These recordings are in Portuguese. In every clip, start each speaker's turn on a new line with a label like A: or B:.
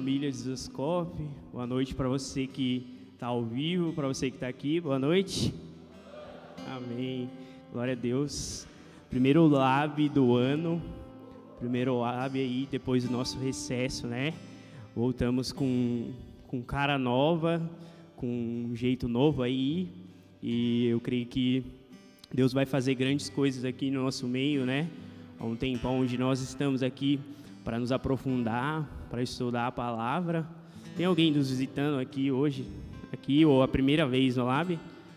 A: família Zascope. Boa noite para você que está ao vivo, para você que está aqui. Boa noite. Amém. Glória a Deus. Primeiro Lab do ano. Primeiro Lab aí, depois do nosso recesso, né? Voltamos com cara nova, com um jeito novo aí. E eu creio que Deus vai fazer grandes coisas aqui no nosso meio, né? Há um tempo onde nós estamos aqui para nos aprofundar, para estudar a palavra. Tem alguém nos visitando aqui hoje? Aqui, ou a primeira vez no Lab?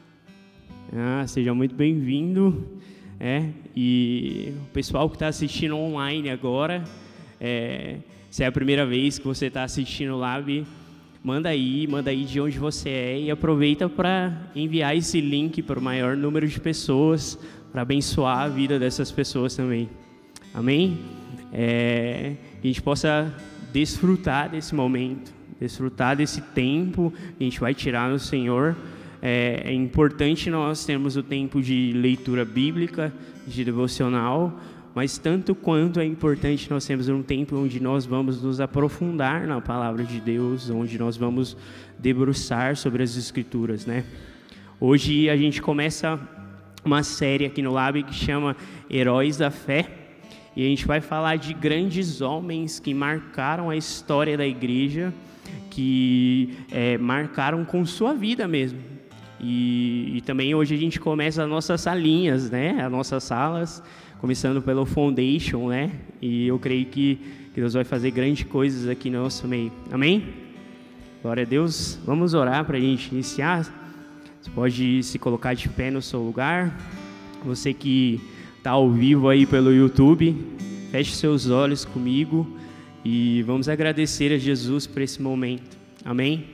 A: Seja muito bem-vindo. E o pessoal que está assistindo online agora, se é a primeira vez que você está assistindo o Lab, manda aí de onde você é e aproveita para enviar esse link para o maior número de pessoas, para abençoar a vida dessas pessoas também. Amém? Que a gente possa desfrutar desse momento, desfrutar desse tempo que a gente vai tirar no Senhor. É importante nós termos o tempo de leitura bíblica, de devocional, mas tanto quanto é importante nós termos um tempo onde nós vamos nos aprofundar na palavra de Deus, onde nós vamos debruçar sobre as Escrituras, né? Hoje a gente começa uma série aqui no Lab que chama Heróis da Fé, e a gente vai falar de grandes homens que marcaram a história da igreja, que marcaram com sua vida mesmo. E também hoje a gente começa as nossas salinhas, né? As nossas salas, começando pelo Foundation, né? E eu creio que Deus vai fazer grandes coisas aqui no nosso meio. Amém? Glória a Deus. Vamos orar para a gente iniciar. Você pode se colocar de pé no seu lugar. Você que está ao vivo aí pelo YouTube, feche seus olhos comigo e vamos agradecer a Jesus por esse momento. Amém?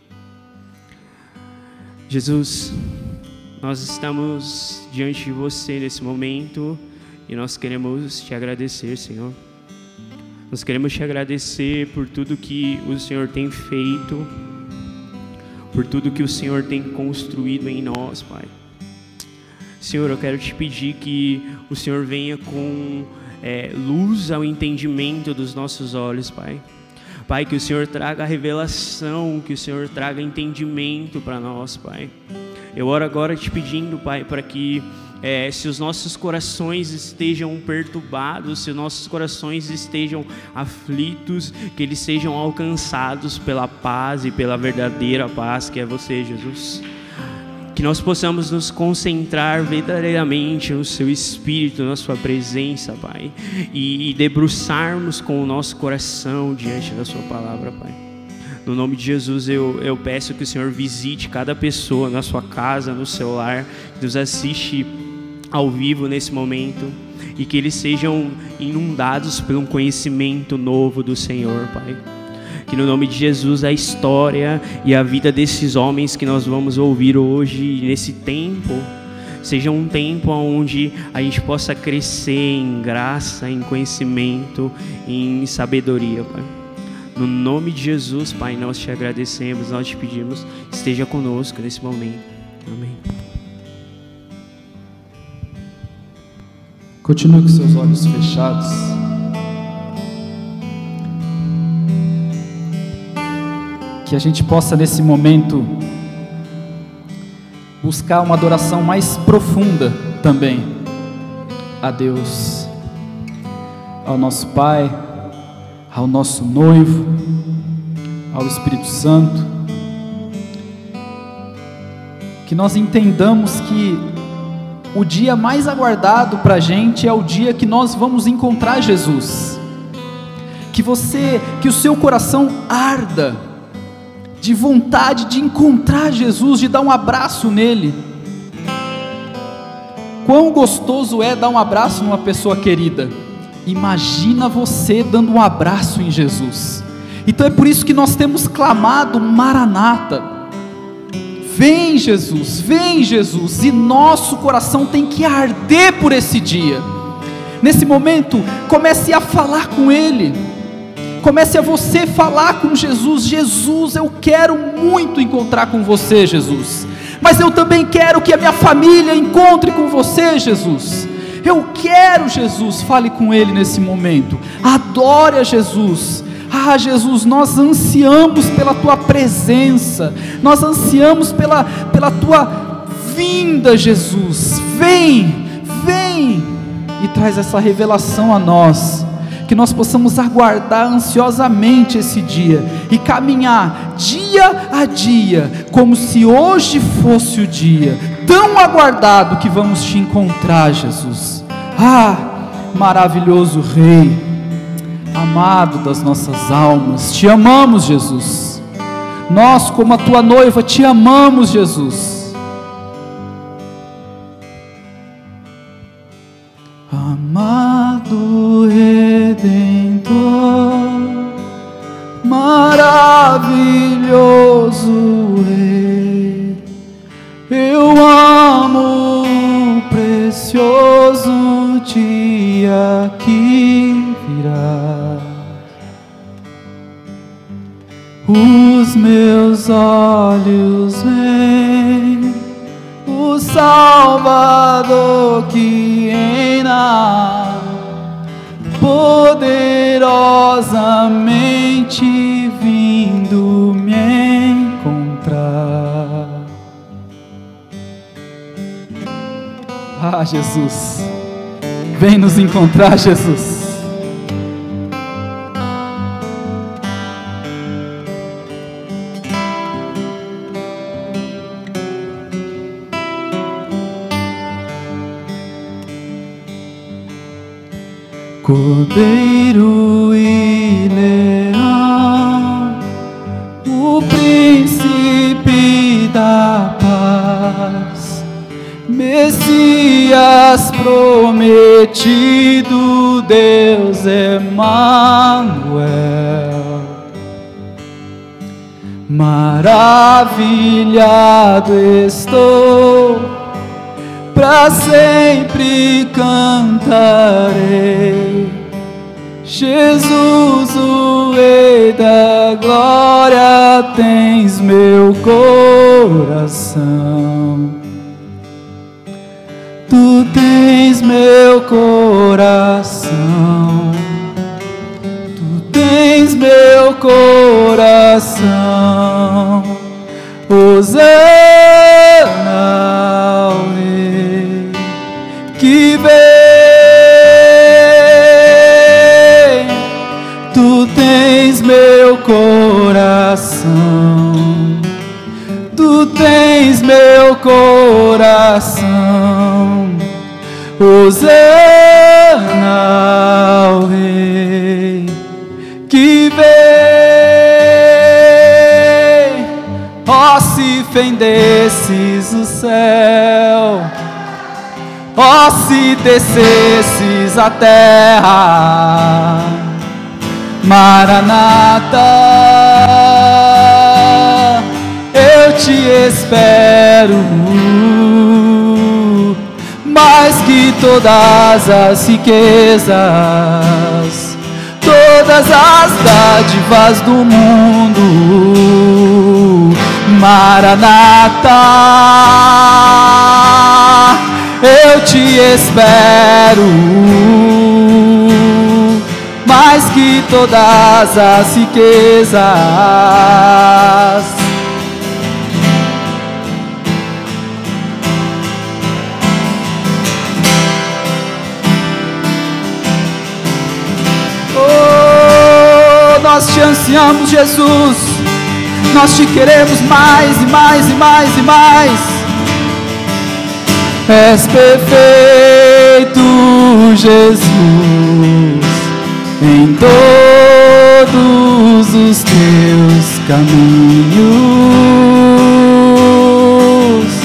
A: Jesus, nós estamos diante de você nesse momento e nós queremos te agradecer, Senhor. Nós queremos te agradecer por tudo que o Senhor tem feito, por tudo que o Senhor tem construído em nós, Pai. Senhor, eu quero te pedir que o Senhor venha com luz ao entendimento dos nossos olhos, Pai. Pai, que o Senhor traga revelação, que o Senhor traga entendimento para nós, Pai. Eu oro agora te pedindo, Pai, para que se os nossos corações estejam perturbados, se os nossos corações estejam aflitos, que eles sejam alcançados pela paz e pela verdadeira paz que é você, Jesus. Que nós possamos nos concentrar verdadeiramente no Seu Espírito, na Sua presença, Pai, e debruçarmos com o nosso coração diante da Sua palavra, Pai. No nome de Jesus, eu peço que o Senhor visite cada pessoa na sua casa, no seu lar, que nos assiste ao vivo nesse momento, e que eles sejam inundados por um conhecimento novo do Senhor, Pai. Que no nome de Jesus a história e a vida desses homens que nós vamos ouvir hoje, nesse tempo, seja um tempo onde a gente possa crescer em graça, em conhecimento, em sabedoria, Pai. No nome de Jesus, Pai, nós te agradecemos, nós te pedimos, esteja conosco nesse momento. Amém.
B: Continue com seus olhos fechados. Que a gente possa nesse momento buscar uma adoração mais profunda também a Deus, ao nosso Pai, ao nosso noivo, ao Espírito Santo. Que nós entendamos que o dia mais aguardado para a gente é o dia que nós vamos encontrar Jesus. Que o seu coração arda de vontade de encontrar Jesus, de dar um abraço nele. Quão gostoso é dar um abraço numa pessoa querida. Imagina você dando um abraço em Jesus. Então é por isso que nós temos clamado Maranata. Vem Jesus, e nosso coração tem que arder por esse dia. Nesse momento, comece a falar com Ele. Comece a você falar com Jesus. Jesus, eu quero muito encontrar com você, Jesus. Mas eu também quero que a minha família encontre com você, Jesus. Eu quero, Jesus. Fale com Ele nesse momento. Adore a Jesus. Ah, Jesus, nós ansiamos pela Tua presença, nós ansiamos pela Tua vinda, Jesus. Vem e traz essa revelação a nós, que nós possamos aguardar ansiosamente esse dia e caminhar dia a dia, como se hoje fosse o dia tão aguardado que vamos Te encontrar, Jesus. Ah, maravilhoso Rei, amado das nossas almas, Te amamos, Jesus. Nós, como a Tua noiva, Te amamos, Jesus. Amado Redentor, maravilhoso Rei, eu amo o precioso dia que virá. Os meus olhos veem o Salvador que reina, poderosamente vindo me encontrar. Ah, Jesus, vem nos encontrar, Jesus. Cordeiro e leão, o príncipe da paz, Messias prometido, Deus Emanuel. Maravilhado estou, para sempre cantarei. Jesus, o Rei da glória, tens meu coração. Tu tens meu coração. Tu tens meu coração. Hosana ao Rei que vem. Tu tens meu coração. Tu tens meu coração. Hosana ao Rei que vem. Ó, se fendesses o céu, ó, se descesses a terra, Maranata, eu te espero, mais que todas as riquezas, todas as dádivas do mundo. Maranata, eu te espero, mais que todas as riquezas. Oh, nós te ansiamos, Jesus, nós te queremos mais e mais e mais e mais. És perfeito, Jesus, em todos os teus caminhos.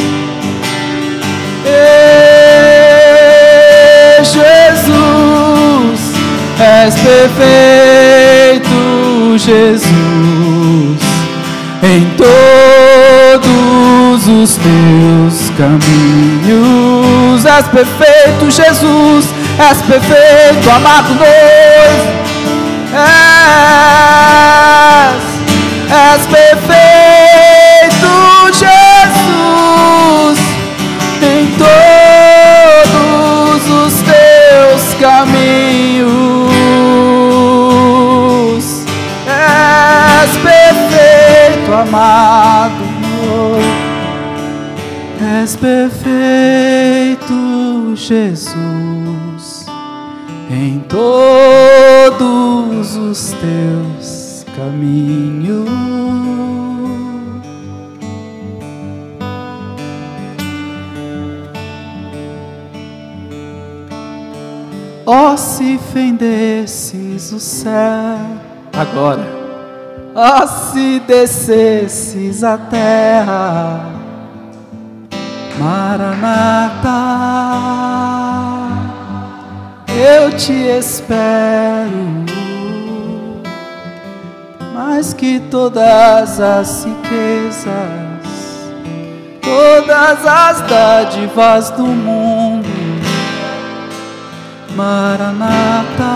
B: Jesus, és perfeito, Jesus, em todos os teus caminhos. És perfeito, Jesus, és perfeito, amado noivo. És perfeito, Jesus, em todos os teus caminhos. Jesus, em todos os teus caminhos. Ó, se fendesses o céu, agora, ó, se descesses a terra, Maranata, eu te espero, mais que todas as riquezas, todas as dádivas do mundo. Maranata,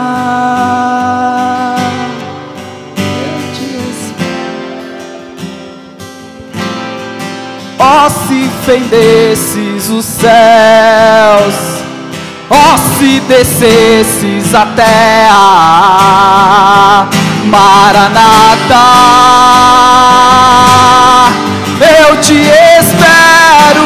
B: eu te espero. Ó, se fendesses os céus, ó, se descesses a terra, Maranata, eu te espero.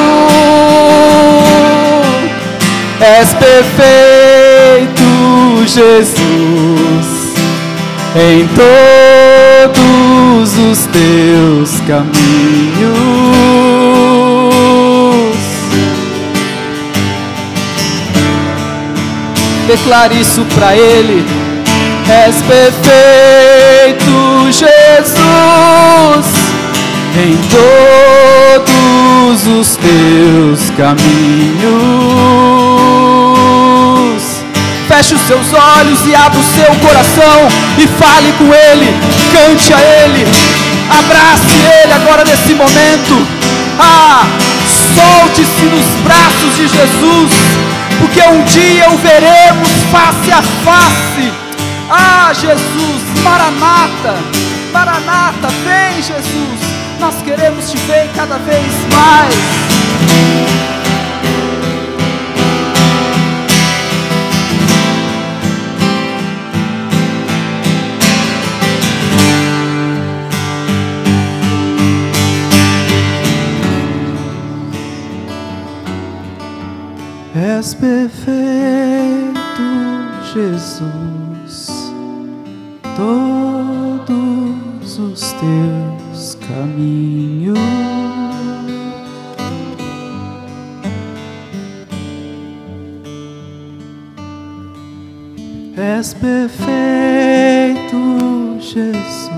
B: És perfeito, Jesus, em todos os teus caminhos. Declare isso para Ele. És perfeito, Jesus, em todos os teus caminhos. Feche os seus olhos e abra o seu coração e fale com Ele, cante a Ele, abrace Ele agora nesse momento. Solte-se nos braços de Jesus, porque um dia o veremos face a face. Jesus, Maranata, Maranata, vem Jesus, nós queremos te ver cada vez mais. És perfeito, Jesus, todos os teus caminhos. És perfeito, Jesus,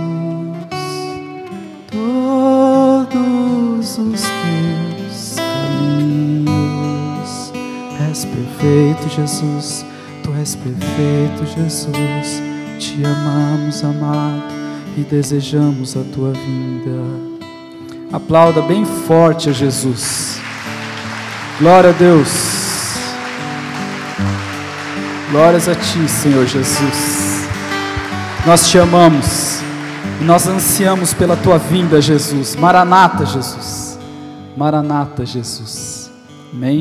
B: todos os teus caminhos. És perfeito, Jesus, Tu és perfeito, Jesus. Te amamos, amado, e desejamos a Tua vinda. Aplauda bem forte a Jesus. Glória a Deus. Glórias a Ti, Senhor Jesus. Nós Te amamos e nós ansiamos pela Tua vinda, Jesus. Maranata, Jesus. Maranata, Jesus. Amém.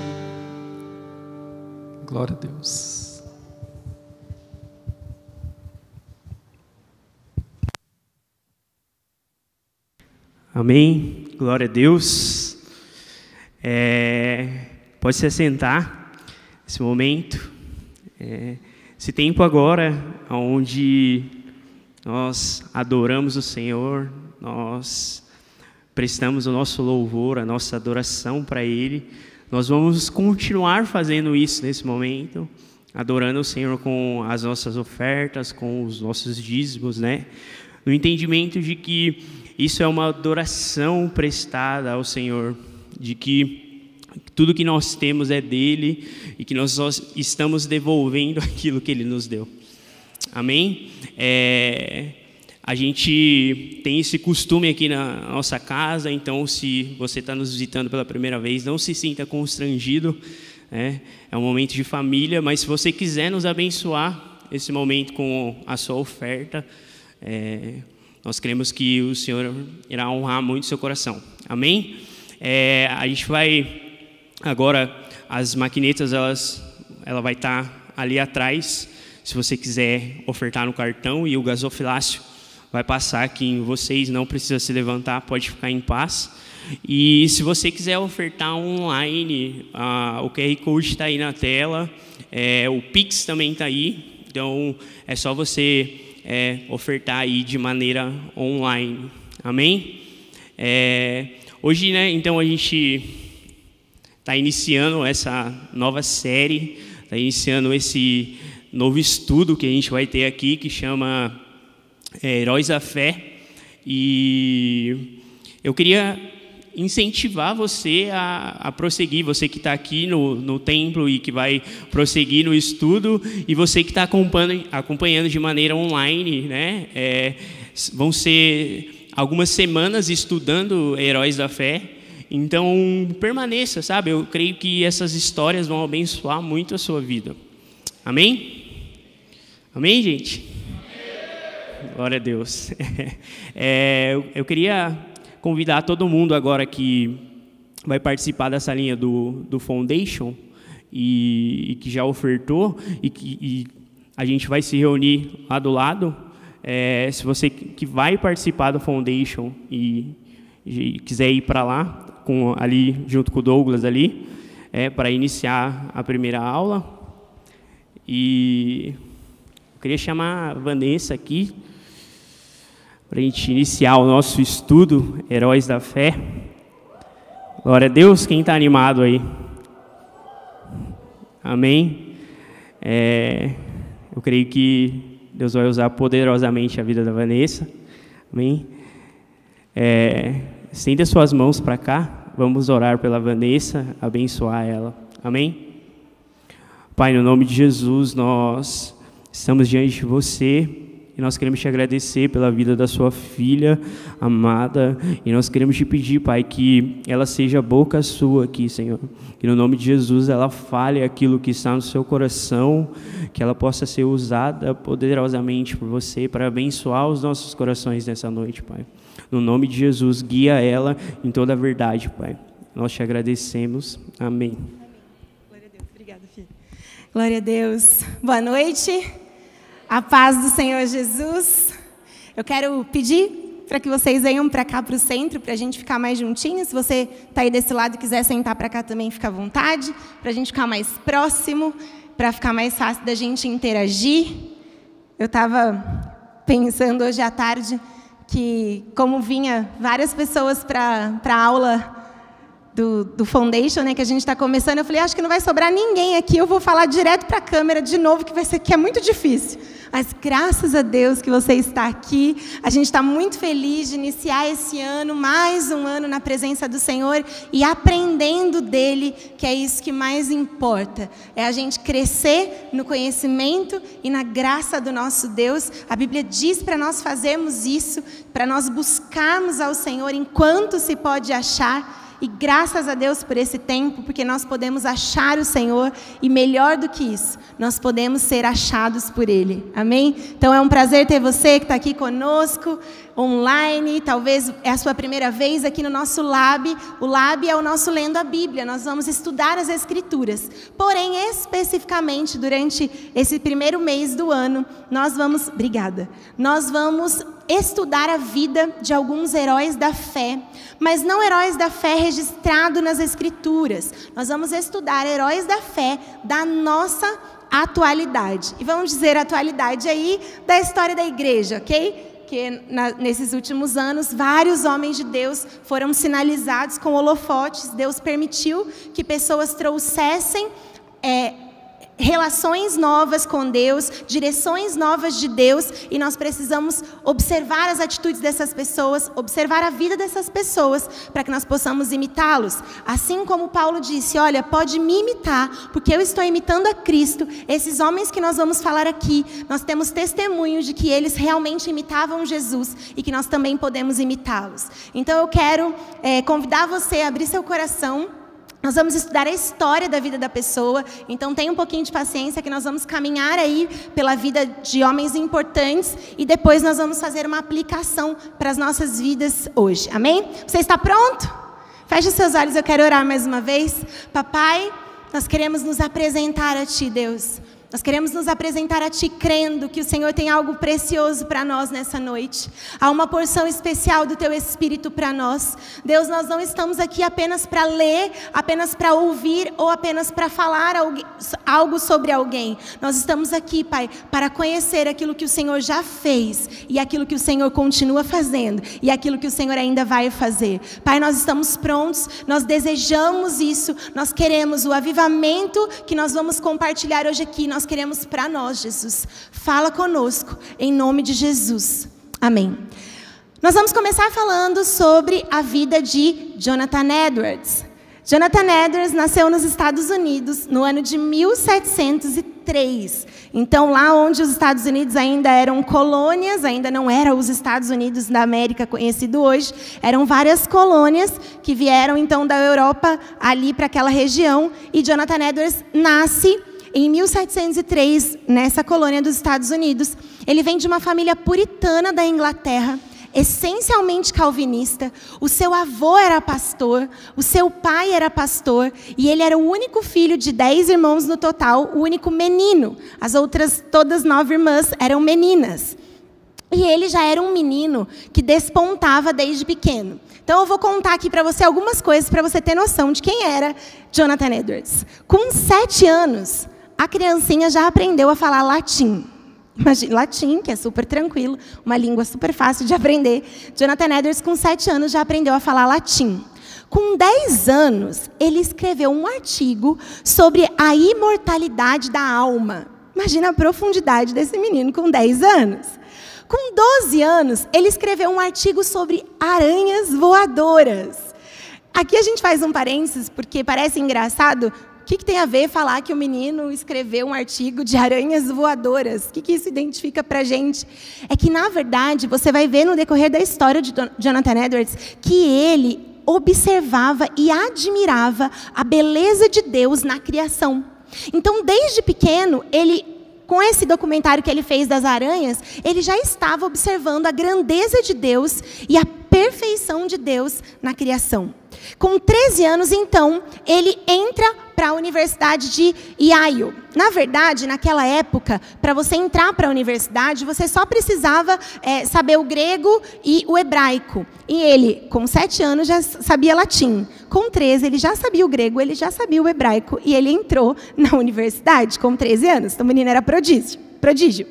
B: Glória a Deus.
A: Amém. Glória a Deus. Pode se assentar nesse momento. Esse tempo agora, onde nós adoramos o Senhor, nós prestamos o nosso louvor, a nossa adoração para Ele. Nós vamos continuar fazendo isso nesse momento, adorando o Senhor com as nossas ofertas, com os nossos dízimos, né? No entendimento de que isso é uma adoração prestada ao Senhor, de que tudo que nós temos é dele e que nós só estamos devolvendo aquilo que Ele nos deu. Amém? A gente tem esse costume aqui na nossa casa, então se você está nos visitando pela primeira vez, não se sinta constrangido, é um momento de família, mas se você quiser nos abençoar esse momento com a sua oferta, nós cremos que o Senhor irá honrar muito seu coração. Amém? A gente vai agora, as maquinetas, ela vai estar ali atrás, se você quiser ofertar no cartão, e o gasofilácio vai passar aqui em vocês, não precisa se levantar, pode ficar em paz. E se você quiser ofertar online, o QR Code está aí na tela, o Pix também está aí, então é só você ofertar aí de maneira online. Amém? Hoje, né, então a gente está iniciando essa nova série, está iniciando esse novo estudo que a gente vai ter aqui, que chama Heróis da Fé. E eu queria incentivar você a prosseguir, você que está aqui no templo e que vai prosseguir no estudo, e você que está acompanhando de maneira online, né? Vão ser algumas semanas estudando Heróis da Fé. Então, permaneça, sabe? Eu creio que essas histórias vão abençoar muito a sua vida. Amém? Amém, gente? Glória a Deus. Eu queria convidar todo mundo agora que vai participar dessa linha do Foundation e que já ofertou e a gente vai se reunir lá do lado. Se você que vai participar do Foundation e quiser ir para lá, ali junto com o Douglas ali, para iniciar a primeira aula. E eu queria chamar a Vanessa aqui para a gente iniciar o nosso estudo, Heróis da Fé. Glória a Deus, quem está animado aí? Amém? Eu creio que Deus vai usar poderosamente a vida da Vanessa. Amém? Estenda suas mãos para cá, vamos orar pela Vanessa, abençoar ela. Amém? Pai, no nome de Jesus, nós estamos diante de você e nós queremos te agradecer pela vida da sua filha amada e nós queremos te pedir, Pai, que ela seja boca sua aqui, Senhor. Que no nome de Jesus ela fale aquilo que está no seu coração, que ela possa ser usada poderosamente por você para abençoar os nossos corações nessa noite, Pai. No nome de Jesus, guia ela em toda a verdade, Pai. Nós te agradecemos. Amém.
C: Glória a Deus. Obrigada, filho. Glória a Deus. Boa noite. A paz do Senhor Jesus. Eu quero pedir para que vocês venham para cá, para o centro, para a gente ficar mais juntinhos. Se você está aí desse lado e quiser sentar para cá também, fica à vontade. Para a gente ficar mais próximo, para ficar mais fácil da gente interagir. Eu estava pensando hoje à tarde que, como vinha várias pessoas para a aula do Foundation, né, que a gente está começando, eu falei, acho que não vai sobrar ninguém aqui, eu vou falar direto para a câmera de novo, que é muito difícil. Mas graças a Deus que você está aqui, a gente está muito feliz de iniciar esse ano, mais um ano na presença do Senhor e aprendendo dEle, que é isso que mais importa. É a gente crescer no conhecimento e na graça do nosso Deus. A Bíblia diz para nós fazermos isso, para nós buscarmos ao Senhor enquanto se pode achar. E graças a Deus por esse tempo, porque nós podemos achar o Senhor e melhor do que isso, nós podemos ser achados por Ele. Amém? Então é um prazer ter você que está aqui conosco, online, talvez é a sua primeira vez aqui no nosso Lab. O Lab é o nosso Lendo a Bíblia, nós vamos estudar as Escrituras. Porém, especificamente, durante esse primeiro mês do ano, nós vamos estudar a vida de alguns heróis da fé, mas não heróis da fé registrados nas Escrituras. Nós vamos estudar heróis da fé da nossa atualidade. E vamos dizer atualidade aí da história da igreja, ok? Que nesses últimos anos, vários homens de Deus foram sinalizados com holofotes. Deus permitiu que pessoas trouxessem relações novas com Deus, direções novas de Deus, e nós precisamos observar as atitudes dessas pessoas, observar a vida dessas pessoas, para que nós possamos imitá-los. Assim como Paulo disse, olha, pode me imitar, porque eu estou imitando a Cristo. Esses homens que nós vamos falar aqui, nós temos testemunhos de que eles realmente imitavam Jesus, e que nós também podemos imitá-los. Então eu quero convidar você a abrir seu coração. Nós vamos estudar a história da vida da pessoa, então tenha um pouquinho de paciência que nós vamos caminhar aí pela vida de homens importantes e depois nós vamos fazer uma aplicação para as nossas vidas hoje, amém? Você está pronto? Feche os seus olhos, eu quero orar mais uma vez. Papai, nós queremos nos apresentar a Ti, Deus. Nós queremos nos apresentar a Ti crendo que o Senhor tem algo precioso para nós nessa noite. Há uma porção especial do Teu Espírito para nós. Deus, nós não estamos aqui apenas para ler, apenas para ouvir ou apenas para falar algo sobre alguém. Nós estamos aqui, Pai, para conhecer aquilo que o Senhor já fez e aquilo que o Senhor continua fazendo e aquilo que o Senhor ainda vai fazer. Pai, nós estamos prontos, nós desejamos isso, nós queremos o avivamento que nós vamos compartilhar hoje aqui. Nós queremos para nós, Jesus. Fala conosco, em nome de Jesus. Amém. Nós vamos começar falando sobre a vida de Jonathan Edwards. Jonathan Edwards nasceu nos Estados Unidos no ano de 1703. Então, lá onde os Estados Unidos ainda eram colônias, ainda não eram os Estados Unidos da América conhecido hoje, eram várias colônias que vieram então da Europa ali para aquela região. E Jonathan Edwards nasce em 1703, nessa colônia dos Estados Unidos. Ele vem de uma família puritana da Inglaterra, essencialmente calvinista. O seu avô era pastor, o seu pai era pastor, e ele era o único filho de 10 irmãos no total, o único menino. As outras, todas 9 irmãs, eram meninas. E ele já era um menino que despontava desde pequeno. Então eu vou contar aqui para você algumas coisas para você ter noção de quem era Jonathan Edwards. Com 7 anos, a criancinha já aprendeu a falar latim. Imagina, latim, que é super tranquilo, uma língua super fácil de aprender. Jonathan Edwards, com 7 anos, já aprendeu a falar latim. Com 10 anos, ele escreveu um artigo sobre a imortalidade da alma. Imagina a profundidade desse menino com 10 anos. Com 12 anos, ele escreveu um artigo sobre aranhas voadoras. Aqui a gente faz um parênteses, porque parece engraçado. O que tem a ver falar que o menino escreveu um artigo de aranhas voadoras? O que isso identifica para a gente? É que, na verdade, você vai ver no decorrer da história de Jonathan Edwards que ele observava e admirava a beleza de Deus na criação. Então, desde pequeno, com esse documentário que ele fez das aranhas, ele já estava observando a grandeza de Deus e a perfeição de Deus na criação. Com 13 anos, então, ele entra para a Universidade de Yale. Na verdade, naquela época, para você entrar para a universidade, você só precisava saber o grego e o hebraico. E ele, com 7 anos, já sabia latim. Com 13, ele já sabia o grego, ele já sabia o hebraico. E ele entrou na universidade com 13 anos. Então, o menino era prodígio.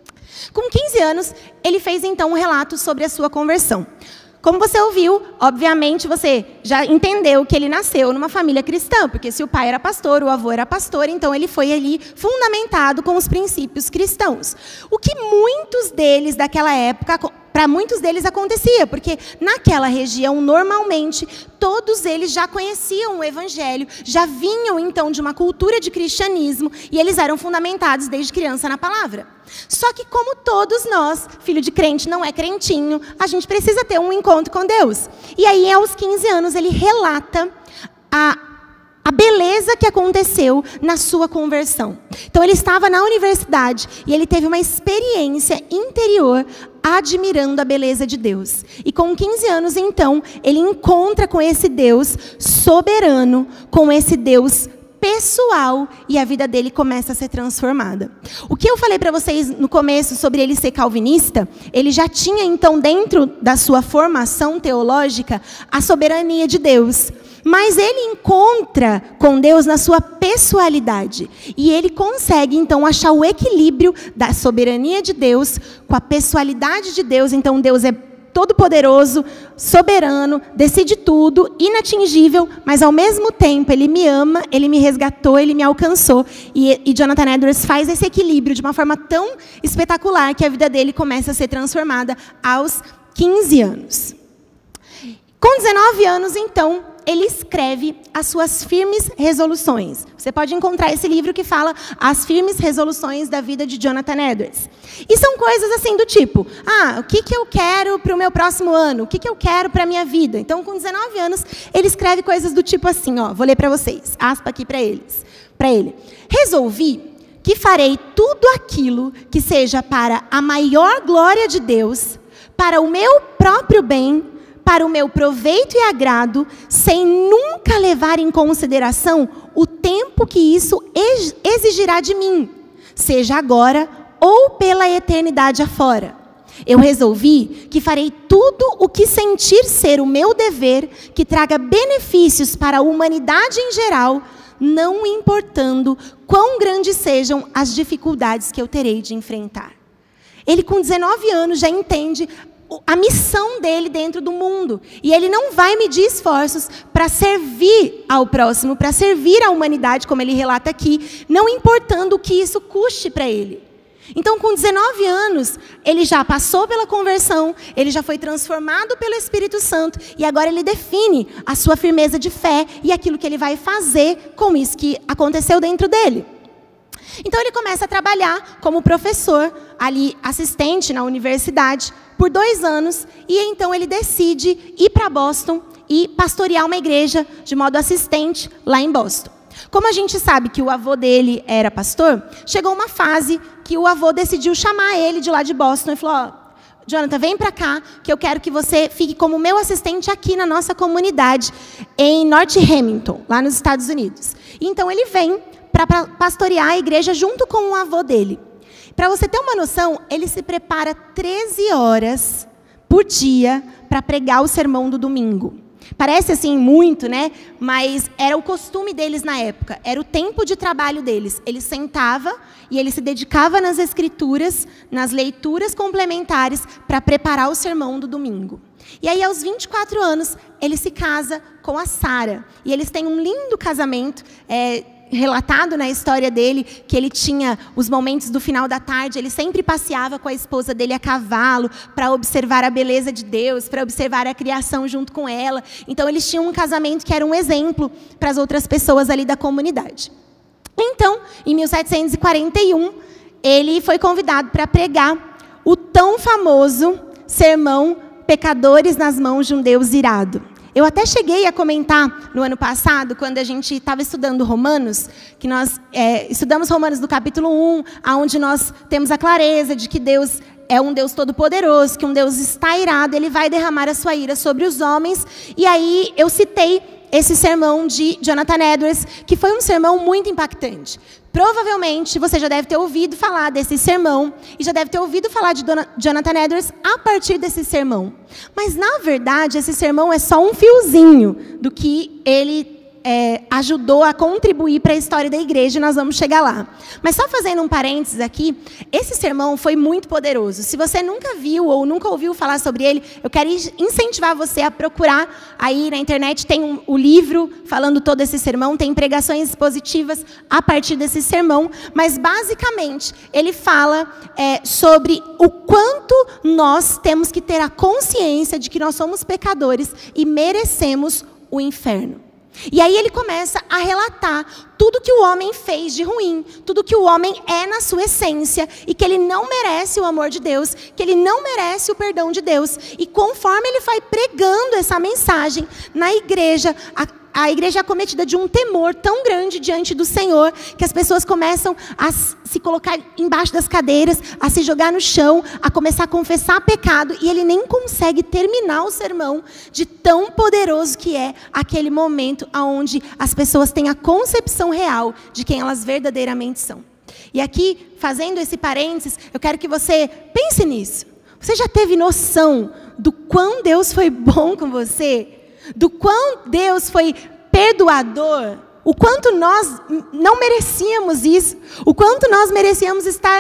C: Com 15 anos, ele fez, então, um relato sobre a sua conversão. Como você ouviu, obviamente você já entendeu que ele nasceu numa família cristã, porque se o pai era pastor, o avô era pastor, então ele foi ali fundamentado com os princípios cristãos. O que muitos deles daquela época, para muitos deles acontecia, porque naquela região, normalmente, todos eles já conheciam o evangelho, já vinham então de uma cultura de cristianismo, e eles eram fundamentados desde criança na palavra. Só que como todos nós, filho de crente não é crentinho, a gente precisa ter um encontro com Deus. E aí, aos 15 anos, ele relata a beleza que aconteceu na sua conversão. Então, ele estava na universidade e ele teve uma experiência interior admirando a beleza de Deus. E com 15 anos, então, ele encontra com esse Deus soberano, com esse Deus pessoal, e a vida dele começa a ser transformada. O que eu falei para vocês no começo sobre ele ser calvinista, ele já tinha então dentro da sua formação teológica a soberania de Deus. Mas ele encontra com Deus na sua pessoalidade. E ele consegue, então, achar o equilíbrio da soberania de Deus com a pessoalidade de Deus. Então, Deus é todo-poderoso, soberano, decide tudo, inatingível, mas, ao mesmo tempo, ele me ama, ele me resgatou, ele me alcançou. E Jonathan Edwards faz esse equilíbrio de uma forma tão espetacular que a vida dele começa a ser transformada aos 15 anos. Com 19 anos, então, ele escreve as suas firmes resoluções. Você pode encontrar esse livro que fala as firmes resoluções da vida de Jonathan Edwards. E são coisas assim do tipo, o que eu quero para o meu próximo ano? O que eu quero para a minha vida? Então, com 19 anos, ele escreve coisas do tipo assim, vou ler para vocês, aspa aqui para ele. Resolvi que farei tudo aquilo que seja para a maior glória de Deus, para o meu próprio bem, para o meu proveito e agrado, sem nunca levar em consideração o tempo que isso exigirá de mim. seja agora ou pela eternidade afora. Eu resolvi que farei tudo o que sentir ser o meu dever, que traga benefícios para a humanidade em geral, não importando quão grandes sejam as dificuldades que eu terei de enfrentar. Ele, com 19 anos, já entende a missão dele dentro do mundo. E ele não vai medir esforços para servir ao próximo, para servir à humanidade, como ele relata aqui, não importando o que isso custe para ele. Então, com 19 anos, ele já passou pela conversão, ele já foi transformado pelo Espírito Santo, e agora ele define a sua firmeza de fé e aquilo que ele vai fazer com isso que aconteceu dentro dele. Então, ele começa a trabalhar como professor, ali assistente na universidade, por 2 anos, e então ele decide ir para Boston e pastorear uma igreja de modo assistente lá em Boston. Como a gente sabe que o avô dele era pastor, chegou uma fase que o avô decidiu chamar ele de lá de Boston e falou: Jonathan, vem para cá, que eu quero que você fique como meu assistente aqui na nossa comunidade, em North Hamilton, lá nos Estados Unidos. E então ele vem para pastorear a igreja junto com o avô dele. Para você ter uma noção, ele se prepara 13 horas por dia para pregar o sermão do domingo. Parece assim muito, né? Mas era o costume deles na época, era o tempo de trabalho deles. Ele sentava e ele se dedicava nas escrituras, nas leituras complementares, para preparar o sermão do domingo. E aí, aos 24 anos, ele se casa com a Sara. E eles têm um lindo casamento, relatado na história dele, que ele tinha os momentos do final da tarde, ele sempre passeava com a esposa dele a cavalo, para observar a beleza de Deus, para observar a criação junto com ela. Então, eles tinham um casamento que era um exemplo para as outras pessoas ali da comunidade. Então, em 1741, ele foi convidado para pregar o tão famoso sermão Pecadores nas mãos de um Deus irado. Eu até cheguei a comentar no ano passado, quando a gente estava estudando Romanos, que nós estudamos Romanos do capítulo 1, onde nós temos a clareza de que Deus é um Deus todo-poderoso, que um Deus está irado, Ele vai derramar a sua ira sobre os homens. E aí eu citei esse sermão de Jonathan Edwards, que foi um sermão muito impactante. Provavelmente você já deve ter ouvido falar desse sermão e já deve ter ouvido falar de Jonathan Edwards a partir desse sermão. Mas, na verdade, esse sermão é só um fiozinho do que ele ajudou a contribuir para a história da igreja, e nós vamos chegar lá. Mas só fazendo um parênteses aqui, esse sermão foi muito poderoso. Se você nunca viu ou nunca ouviu falar sobre ele, eu quero incentivar você a procurar aí na internet, tem o livro falando todo esse sermão, tem pregações expositivas a partir desse sermão, mas basicamente ele fala sobre o quanto nós temos que ter a consciência de que nós somos pecadores e merecemos o inferno. E aí ele começa a relatar tudo que o homem fez de ruim, tudo que o homem é na sua essência, e que ele não merece o amor de Deus, que ele não merece o perdão de Deus. E conforme ele vai pregando essa mensagem na igreja, a igreja é acometida de um temor tão grande diante do Senhor, que as pessoas começam a se colocar embaixo das cadeiras, a se jogar no chão, a começar a confessar pecado, e ele nem consegue terminar o sermão de tão poderoso que é aquele momento onde as pessoas têm a concepção real de quem elas verdadeiramente são. E aqui, fazendo esse parênteses, eu quero que você pense nisso. Você já teve noção do quão Deus foi bom com você? Do quão Deus foi perdoador, o quanto nós não merecíamos isso, o quanto nós merecíamos estar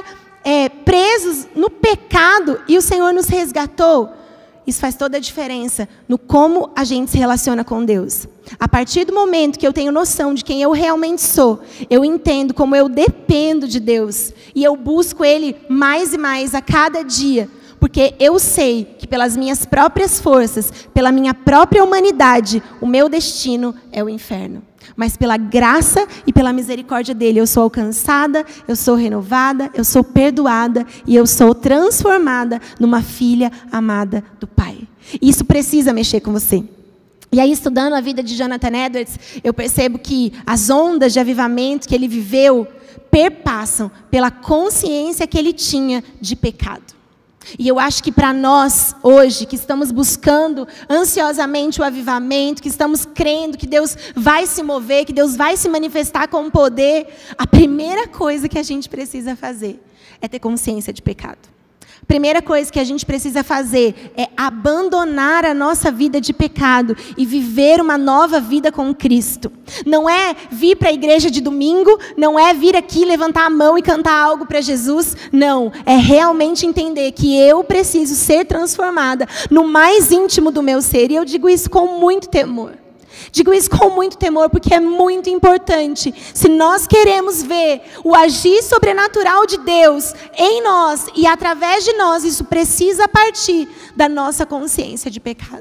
C: presos no pecado e o Senhor nos resgatou. Isso faz toda a diferença no como a gente se relaciona com Deus. A partir do momento que eu tenho noção de quem eu realmente sou, eu entendo como eu dependo de Deus e eu busco Ele mais e mais a cada dia. Porque eu sei que pelas minhas próprias forças, pela minha própria humanidade, o meu destino é o inferno. Mas pela graça e pela misericórdia dele, eu sou alcançada, eu sou renovada, eu sou perdoada e eu sou transformada numa filha amada do Pai. Isso precisa mexer com você. E aí, estudando a vida de Jonathan Edwards, eu percebo que as ondas de avivamento que ele viveu perpassam pela consciência que ele tinha de pecado. E eu acho que para nós, hoje, que estamos buscando ansiosamente o avivamento, que estamos crendo que Deus vai se mover, que Deus vai se manifestar com poder, a primeira coisa que a gente precisa fazer é ter consciência de pecado. A primeira coisa que a gente precisa fazer é abandonar a nossa vida de pecado e viver uma nova vida com Cristo. Não é vir para a igreja de domingo, não é vir aqui levantar a mão e cantar algo para Jesus. Não, é realmente entender que eu preciso ser transformada no mais íntimo do meu ser. E eu digo isso com muito temor. Digo isso com muito temor porque é muito importante. Se nós queremos ver o agir sobrenatural de Deus em nós e através de nós, isso precisa partir da nossa consciência de pecado.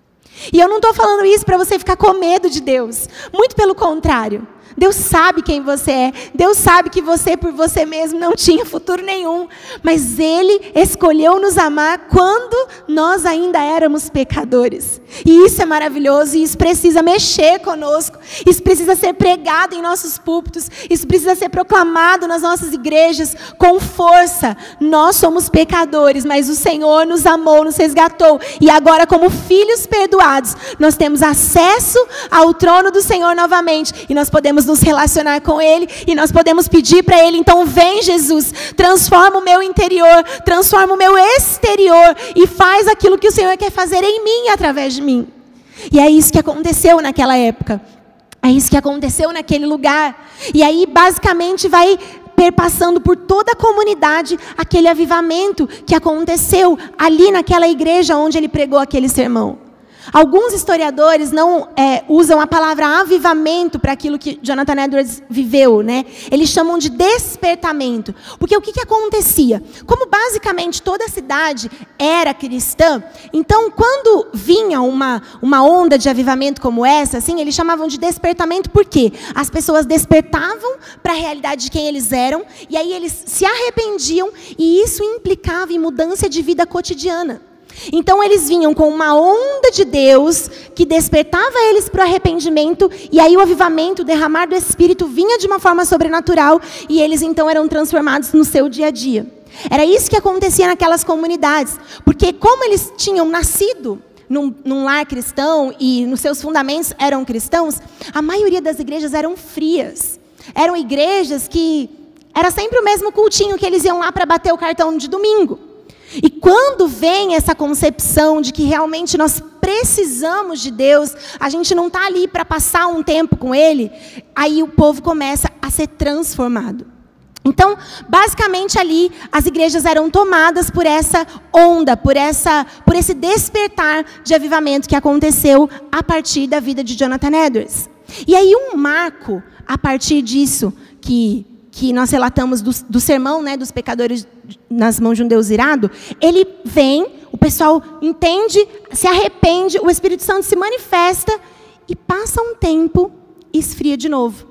C: E eu não estou falando isso para você ficar com medo de Deus. Muito pelo contrário. Deus sabe quem você é. Deus sabe que você, por você mesmo, não tinha futuro nenhum. Mas Ele escolheu nos amar quando nós ainda éramos pecadores. E isso é maravilhoso. E isso precisa mexer conosco. Isso precisa ser pregado em nossos púlpitos. Isso precisa ser proclamado nas nossas igrejas com força. Nós somos pecadores, mas o Senhor nos amou, nos resgatou. E agora, como filhos perdoados, nós temos acesso ao trono do Senhor novamente. E nós podemos nos relacionar com Ele, e nós podemos pedir para Ele, então vem Jesus, transforma o meu interior, transforma o meu exterior, e faz aquilo que o Senhor quer fazer em mim, através de mim. E é isso que aconteceu naquela época, é isso que aconteceu naquele lugar, e aí basicamente vai perpassando por toda a comunidade, aquele avivamento que aconteceu ali naquela igreja onde ele pregou aquele sermão. Alguns historiadores não usam a palavra avivamento para aquilo que Jonathan Edwards viveu, né? Eles chamam de despertamento. Porque o que acontecia? Como basicamente toda a cidade era cristã, então quando vinha uma onda de avivamento como essa, assim, eles chamavam de despertamento porque as pessoas despertavam para a realidade de quem eles eram, e aí eles se arrependiam, e isso implicava em mudança de vida cotidiana. Então eles vinham com uma onda de Deus que despertava eles para o arrependimento, e aí o avivamento, o derramar do Espírito vinha de uma forma sobrenatural, e eles então eram transformados no seu dia a dia. Era isso que acontecia naquelas comunidades, porque como eles tinham nascido num lar cristão e nos seus fundamentos eram cristãos, a maioria das igrejas eram frias. Eram igrejas que era sempre o mesmo cultinho que eles iam lá para bater o cartão de domingo. E quando vem essa concepção de que realmente nós precisamos de Deus, a gente não está ali para passar um tempo com Ele, aí o povo começa a ser transformado. Então, basicamente ali, as igrejas eram tomadas por essa onda, por esse despertar de avivamento que aconteceu a partir da vida de Jonathan Edwards. E aí um marco, a partir disso, que nós relatamos do sermão, né, dos pecadores nas mãos de um Deus irado, ele vem, o pessoal entende, se arrepende, o Espírito Santo se manifesta e passa um tempo e esfria de novo.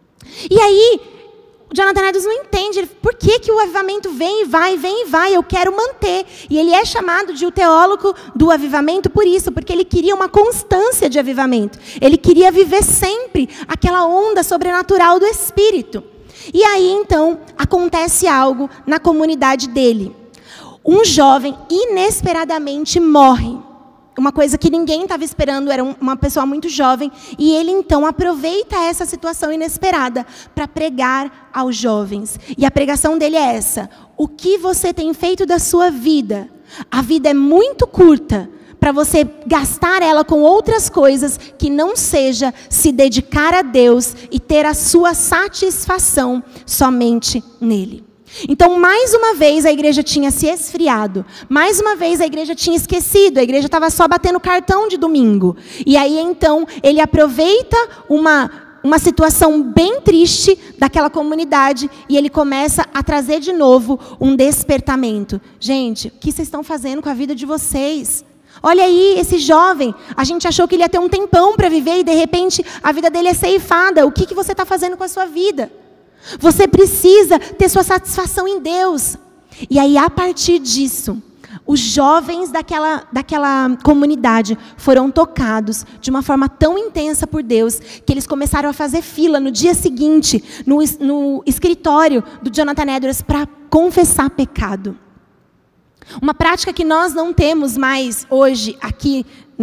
C: E aí, o Jonathan Edwards não entende, por que o avivamento vem e vai, eu quero manter. E ele é chamado de o teólogo do avivamento por isso, porque ele queria uma constância de avivamento. Ele queria viver sempre aquela onda sobrenatural do Espírito. E aí, então, acontece algo na comunidade dele. Um jovem, inesperadamente, morre. Uma coisa que ninguém estava esperando, era uma pessoa muito jovem. E ele, então, aproveita essa situação inesperada para pregar aos jovens. E a pregação dele é essa: o que você tem feito da sua vida? A vida é muito curta para você gastar ela com outras coisas que não seja se dedicar a Deus e ter a sua satisfação somente nele. Então, mais uma vez, a igreja tinha se esfriado. Mais uma vez, a igreja tinha esquecido. A igreja estava só batendo cartão de domingo. E aí, então, ele aproveita uma situação bem triste daquela comunidade e ele começa a trazer de novo um despertamento. Gente, o que vocês estão fazendo com a vida de vocês? Olha aí, esse jovem, a gente achou que ele ia ter um tempão para viver e de repente a vida dele é ceifada. O que você está fazendo com a sua vida? Você precisa ter sua satisfação em Deus. E aí, a partir disso, os jovens daquela comunidade foram tocados de uma forma tão intensa por Deus, que eles começaram a fazer fila no dia seguinte, no escritório do Jonathan Edwards, para confessar pecado. Uma prática que nós não temos mais hoje aqui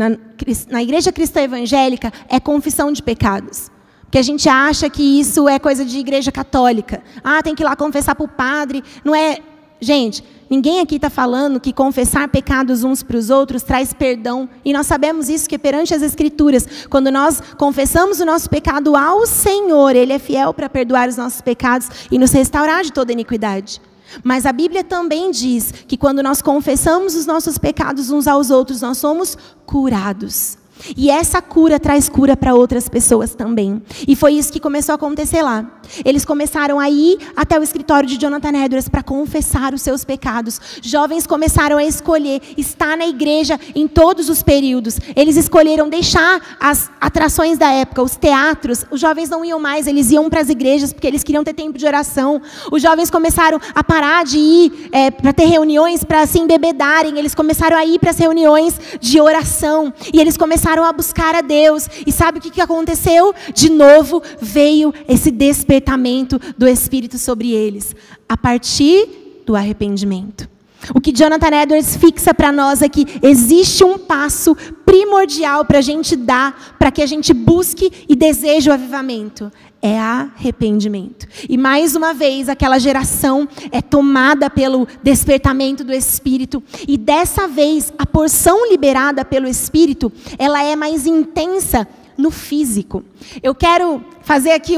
C: na Igreja Cristã Evangélica é confissão de pecados. Porque a gente acha que isso é coisa de igreja católica. Tem que ir lá confessar para o padre. Não é... Gente, ninguém aqui está falando que confessar pecados uns para os outros traz perdão. E nós sabemos isso, que perante as Escrituras, quando nós confessamos o nosso pecado ao Senhor, Ele é fiel para perdoar os nossos pecados e nos restaurar de toda iniquidade. Mas a Bíblia também diz que quando nós confessamos os nossos pecados uns aos outros, nós somos curados. E essa cura traz cura para outras pessoas também. E foi isso que começou a acontecer lá. Eles começaram a ir até o escritório de Jonathan Edwards para confessar os seus pecados. Jovens começaram a escolher estar na igreja em todos os períodos. Eles escolheram deixar as atrações da época, os teatros. Os jovens não iam mais, eles iam para as igrejas porque eles queriam ter tempo de oração. Os jovens começaram a parar de ir para ter reuniões para se embebedarem. Eles começaram a ir para as reuniões de oração. E eles começaram a buscar a Deus. E sabe o que aconteceu? De novo veio esse despertamento do Espírito sobre eles, a partir do arrependimento. O que Jonathan Edwards fixa para nós é que existe um passo primordial para a gente dar, para que a gente busque e deseje o avivamento. É arrependimento. E mais uma vez, aquela geração é tomada pelo despertamento do Espírito. E dessa vez, a porção liberada pelo Espírito, ela é mais intensa no físico. Eu quero fazer aqui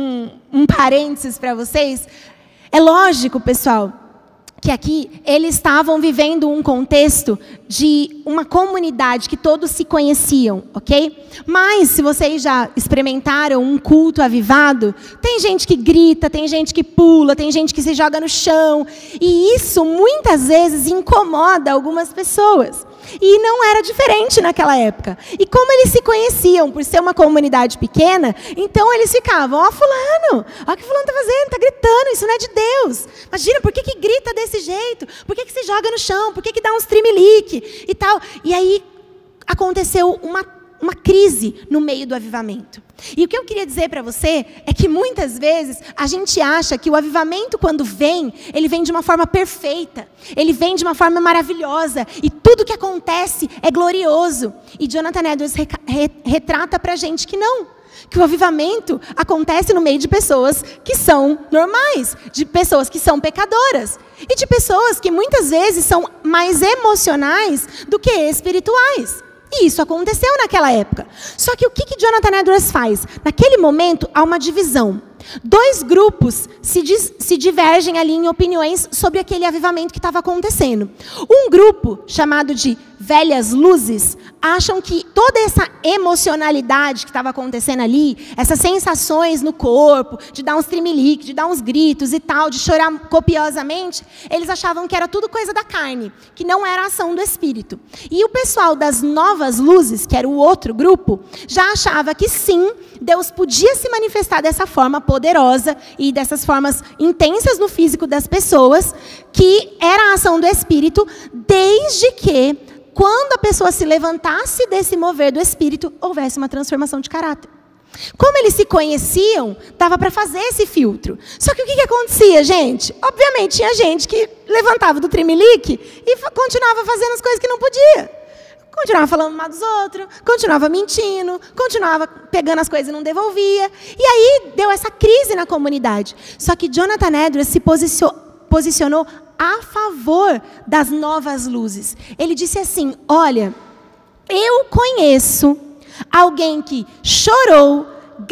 C: um parênteses para vocês. É lógico, pessoal, que aqui eles estavam vivendo um contexto de uma comunidade que todos se conheciam, ok? Mas, se vocês já experimentaram um culto avivado, tem gente que grita, tem gente que pula, tem gente que se joga no chão, e isso muitas vezes incomoda algumas pessoas. E não era diferente naquela época. E como eles se conheciam, por ser uma comunidade pequena, então eles ficavam, fulano, o que fulano está fazendo, está gritando, isso não é de Deus. Imagina, por que grita desse jeito? Por que se joga no chão? Por que dá uns tremelique e tal? E aí aconteceu uma crise no meio do avivamento. E o que eu queria dizer para você é que muitas vezes a gente acha que o avivamento, quando vem, ele vem de uma forma perfeita, ele vem de uma forma maravilhosa, e tudo que acontece é glorioso. E Jonathan Edwards retrata para a gente que não, que o avivamento acontece no meio de pessoas que são normais, de pessoas que são pecadoras, e de pessoas que muitas vezes são mais emocionais do que espirituais. E isso aconteceu naquela época. Só que o que Jonathan Edwards faz? Naquele momento, há uma divisão. Dois grupos se divergem ali em opiniões sobre aquele avivamento que estava acontecendo. Um grupo, chamado de velhas luzes, acham que toda essa emocionalidade que estava acontecendo ali, essas sensações no corpo, de dar uns tremeliques, de dar uns gritos e tal, de chorar copiosamente, eles achavam que era tudo coisa da carne, que não era ação do Espírito. E o pessoal das novas luzes, que era o outro grupo, já achava que sim, Deus podia se manifestar dessa forma poderosa e dessas formas intensas no físico das pessoas, que era a ação do Espírito, desde que, quando a pessoa se levantasse desse mover do Espírito, houvesse uma transformação de caráter. Como eles se conheciam, dava para fazer esse filtro. Só que o que acontecia, gente? Obviamente, tinha gente que levantava do tremelique e continuava fazendo as coisas que não podia. Continuava falando mal dos outros, continuava mentindo, continuava pegando as coisas e não devolvia. E aí deu essa crise na comunidade. Só que Jonathan Edwards se posicionou a favor das novas luzes. Ele disse assim: olha, eu conheço alguém que chorou,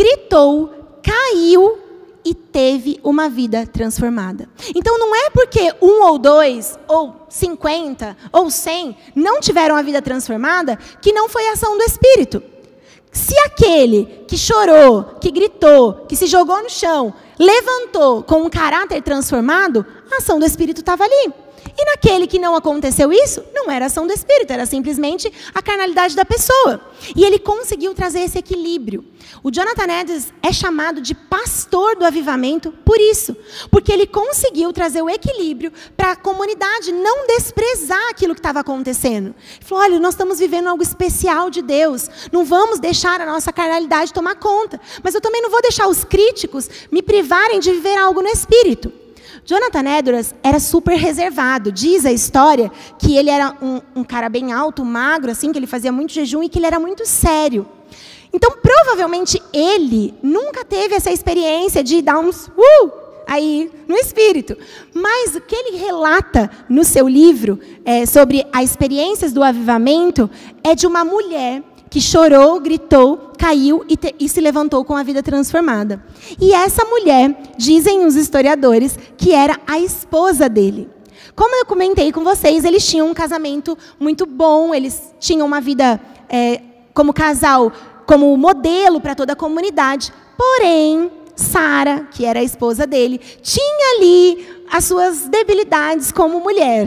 C: gritou, caiu e teve uma vida transformada. Então não é porque 1 ou 2, ou 50, ou 100 não tiveram a vida transformada que não foi ação do Espírito. Se aquele que chorou, que gritou, que se jogou no chão, levantou com um caráter transformado, a ação do Espírito estava ali. E naquele que não aconteceu isso, não era ação do Espírito, era simplesmente a carnalidade da pessoa. E ele conseguiu trazer esse equilíbrio. O Jonathan Edwards é chamado de pastor do avivamento por isso. Porque ele conseguiu trazer o equilíbrio para a comunidade não desprezar aquilo que estava acontecendo. Ele falou: olha, nós estamos vivendo algo especial de Deus. Não vamos deixar a nossa carnalidade tomar conta. Mas eu também não vou deixar os críticos me privarem de viver algo no Espírito. Jonathan Edwards era super reservado. Diz a história que ele era um cara bem alto, magro, assim, que ele fazia muito jejum e que ele era muito sério. Então, provavelmente, ele nunca teve essa experiência de dar uns aí no espírito. Mas o que ele relata no seu livro sobre as experiências do avivamento é de uma mulher que chorou, gritou, caiu e se levantou com a vida transformada. E essa mulher, dizem os historiadores, que era a esposa dele. Como eu comentei com vocês, eles tinham um casamento muito bom, eles tinham uma vida como casal, como modelo para toda a comunidade. Porém, Sara, que era a esposa dele, tinha ali as suas debilidades como mulher.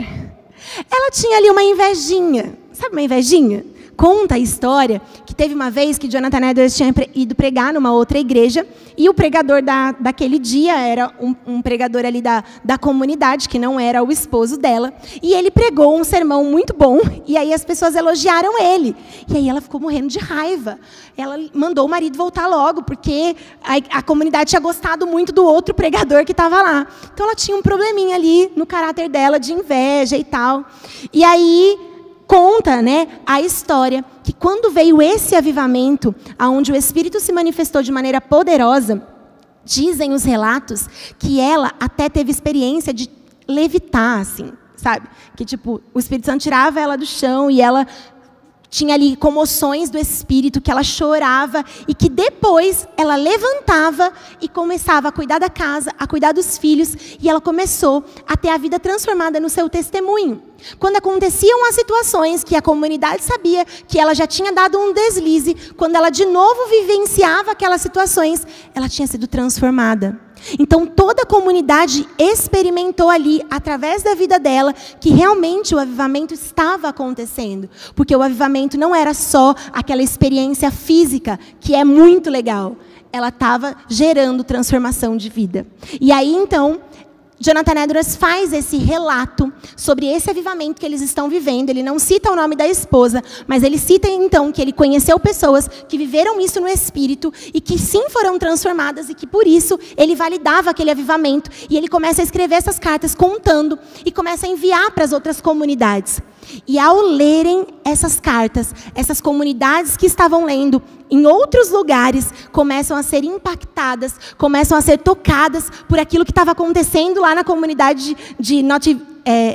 C: Ela tinha ali uma invejinha. Sabe uma invejinha? Conta a história que teve uma vez que Jonathan Edwards tinha ido pregar numa outra igreja e o pregador daquele dia era um pregador ali da comunidade, que não era o esposo dela, e ele pregou um sermão muito bom e aí as pessoas elogiaram ele. E aí ela ficou morrendo de raiva. Ela mandou o marido voltar logo, porque a comunidade tinha gostado muito do outro pregador que estava lá. Então ela tinha um probleminha ali no caráter dela de inveja e tal. E aí conta, a história que quando veio esse avivamento, onde o Espírito se manifestou de maneira poderosa, dizem os relatos que ela até teve experiência de levitar, assim, sabe? Que tipo, o Espírito Santo tirava ela do chão e ela tinha ali comoções do Espírito, que ela chorava e que depois ela levantava e começava a cuidar da casa, a cuidar dos filhos, e ela começou a ter a vida transformada no seu testemunho. Quando aconteciam as situações que a comunidade sabia que ela já tinha dado um deslize, quando ela de novo vivenciava aquelas situações, ela tinha sido transformada. Então toda a comunidade experimentou ali, através da vida dela, que realmente o avivamento estava acontecendo. Porque o avivamento não era só aquela experiência física, que é muito legal. Ela estava gerando transformação de vida. E aí então, Jonathan Edwards faz esse relato sobre esse avivamento que eles estão vivendo. Ele não cita o nome da esposa, mas ele cita então que ele conheceu pessoas que viveram isso no Espírito e que sim foram transformadas e que por isso ele validava aquele avivamento. E ele começa a escrever essas cartas contando e começa a enviar para as outras comunidades. E ao lerem essas cartas, essas comunidades que estavam lendo em outros lugares começam a ser impactadas, começam a ser tocadas por aquilo que estava acontecendo lá na comunidade de Nottingham,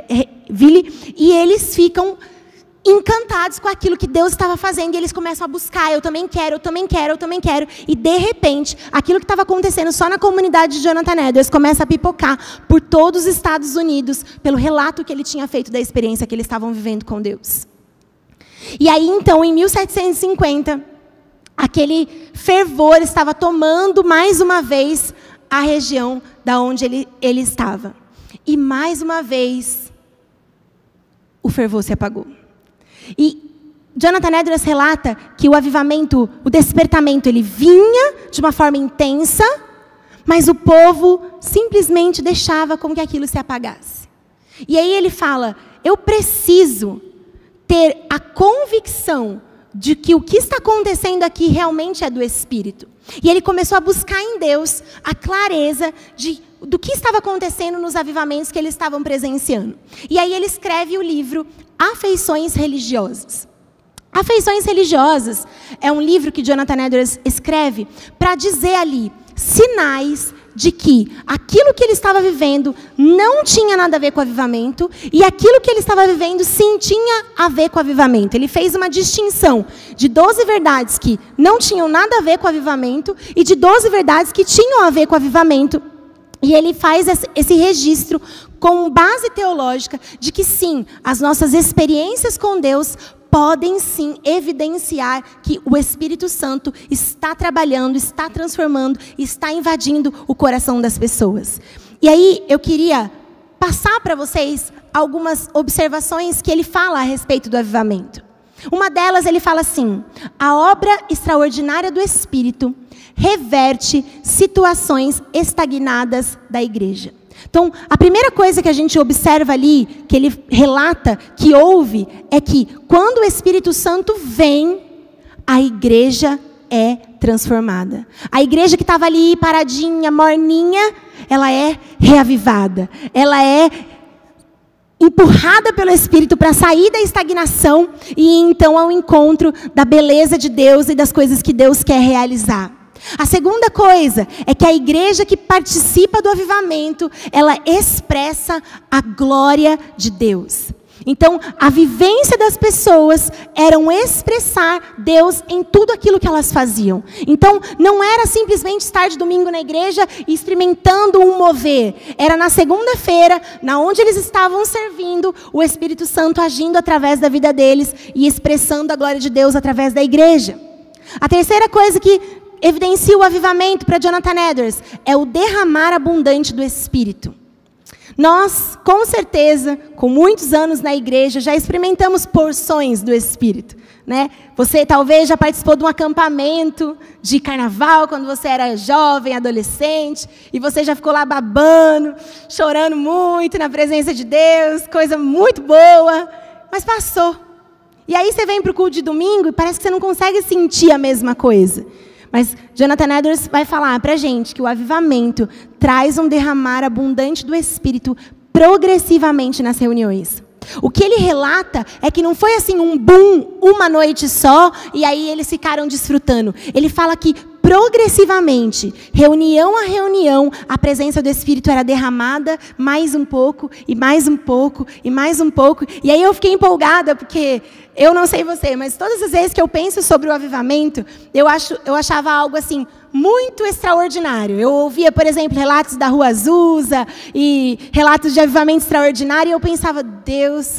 C: e eles ficam encantados com aquilo que Deus estava fazendo, e eles começam a buscar, eu também quero, e de repente, aquilo que estava acontecendo só na comunidade de Jonathan Edwards começa a pipocar por todos os Estados Unidos, pelo relato que ele tinha feito da experiência que eles estavam vivendo com Deus. E aí, então, em 1750, aquele fervor estava tomando mais uma vez a região da onde ele estava. E mais uma vez, o fervor se apagou. E Jonathan Edwards relata que o avivamento, o despertamento, ele vinha de uma forma intensa, mas o povo simplesmente deixava com que aquilo se apagasse. E aí ele fala, eu preciso ter a convicção de que o que está acontecendo aqui realmente é do Espírito. E ele começou a buscar em Deus a clareza do que estava acontecendo nos avivamentos que eles estavam presenciando. E aí ele escreve o livro Afeições Religiosas. Afeições Religiosas é um livro que Jonathan Edwards escreve para dizer ali sinais de que aquilo que ele estava vivendo não tinha nada a ver com o avivamento e aquilo que ele estava vivendo sim tinha a ver com o avivamento. Ele fez uma distinção de 12 verdades que não tinham nada a ver com o avivamento e de 12 verdades que tinham a ver com o avivamento. E ele faz esse registro com base teológica de que sim, as nossas experiências com Deus podem sim evidenciar que o Espírito Santo está trabalhando, está transformando, está invadindo o coração das pessoas. E aí eu queria passar para vocês algumas observações que ele fala a respeito do avivamento. Uma delas ele fala assim, a obra extraordinária do Espírito reverte situações estagnadas da igreja. Então, a primeira coisa que a gente observa ali, que ele relata que houve, é que quando o Espírito Santo vem, a igreja é transformada. A igreja que estava ali paradinha, morninha, ela é reavivada, ela é empurrada pelo Espírito para sair da estagnação e ir então ao encontro da beleza de Deus e das coisas que Deus quer realizar. A segunda coisa é que a igreja que participa do avivamento, ela expressa a glória de Deus. Então, a vivência das pessoas era expressar Deus em tudo aquilo que elas faziam. Então, não era simplesmente estar de domingo na igreja e experimentando um mover. Era na segunda-feira, na onde eles estavam servindo, o Espírito Santo agindo através da vida deles e expressando a glória de Deus através da igreja. A terceira coisa que evidencia o avivamento para Jonathan Edwards é o derramar abundante do Espírito. Nós, com certeza, com muitos anos na igreja, já experimentamos porções do Espírito, né? Você talvez já participou de um acampamento de carnaval, quando você era jovem, adolescente, e você já ficou lá babando, chorando muito na presença de Deus, coisa muito boa, mas passou. E aí você vem para o culto de domingo e parece que você não consegue sentir a mesma coisa. Mas Jonathan Edwards vai falar para a gente que o avivamento traz um derramar abundante do Espírito progressivamente nas reuniões. O que ele relata é que não foi assim um boom, uma noite só, e aí eles ficaram desfrutando. Ele fala que progressivamente, reunião a reunião, a presença do Espírito era derramada mais um pouco, e mais um pouco, e mais um pouco. E aí eu fiquei empolgada, porque eu não sei você, mas todas as vezes que eu penso sobre o avivamento, eu achava algo assim muito extraordinário. Eu ouvia, por exemplo, relatos da Rua Azusa e relatos de avivamento extraordinário, e eu pensava, Deus,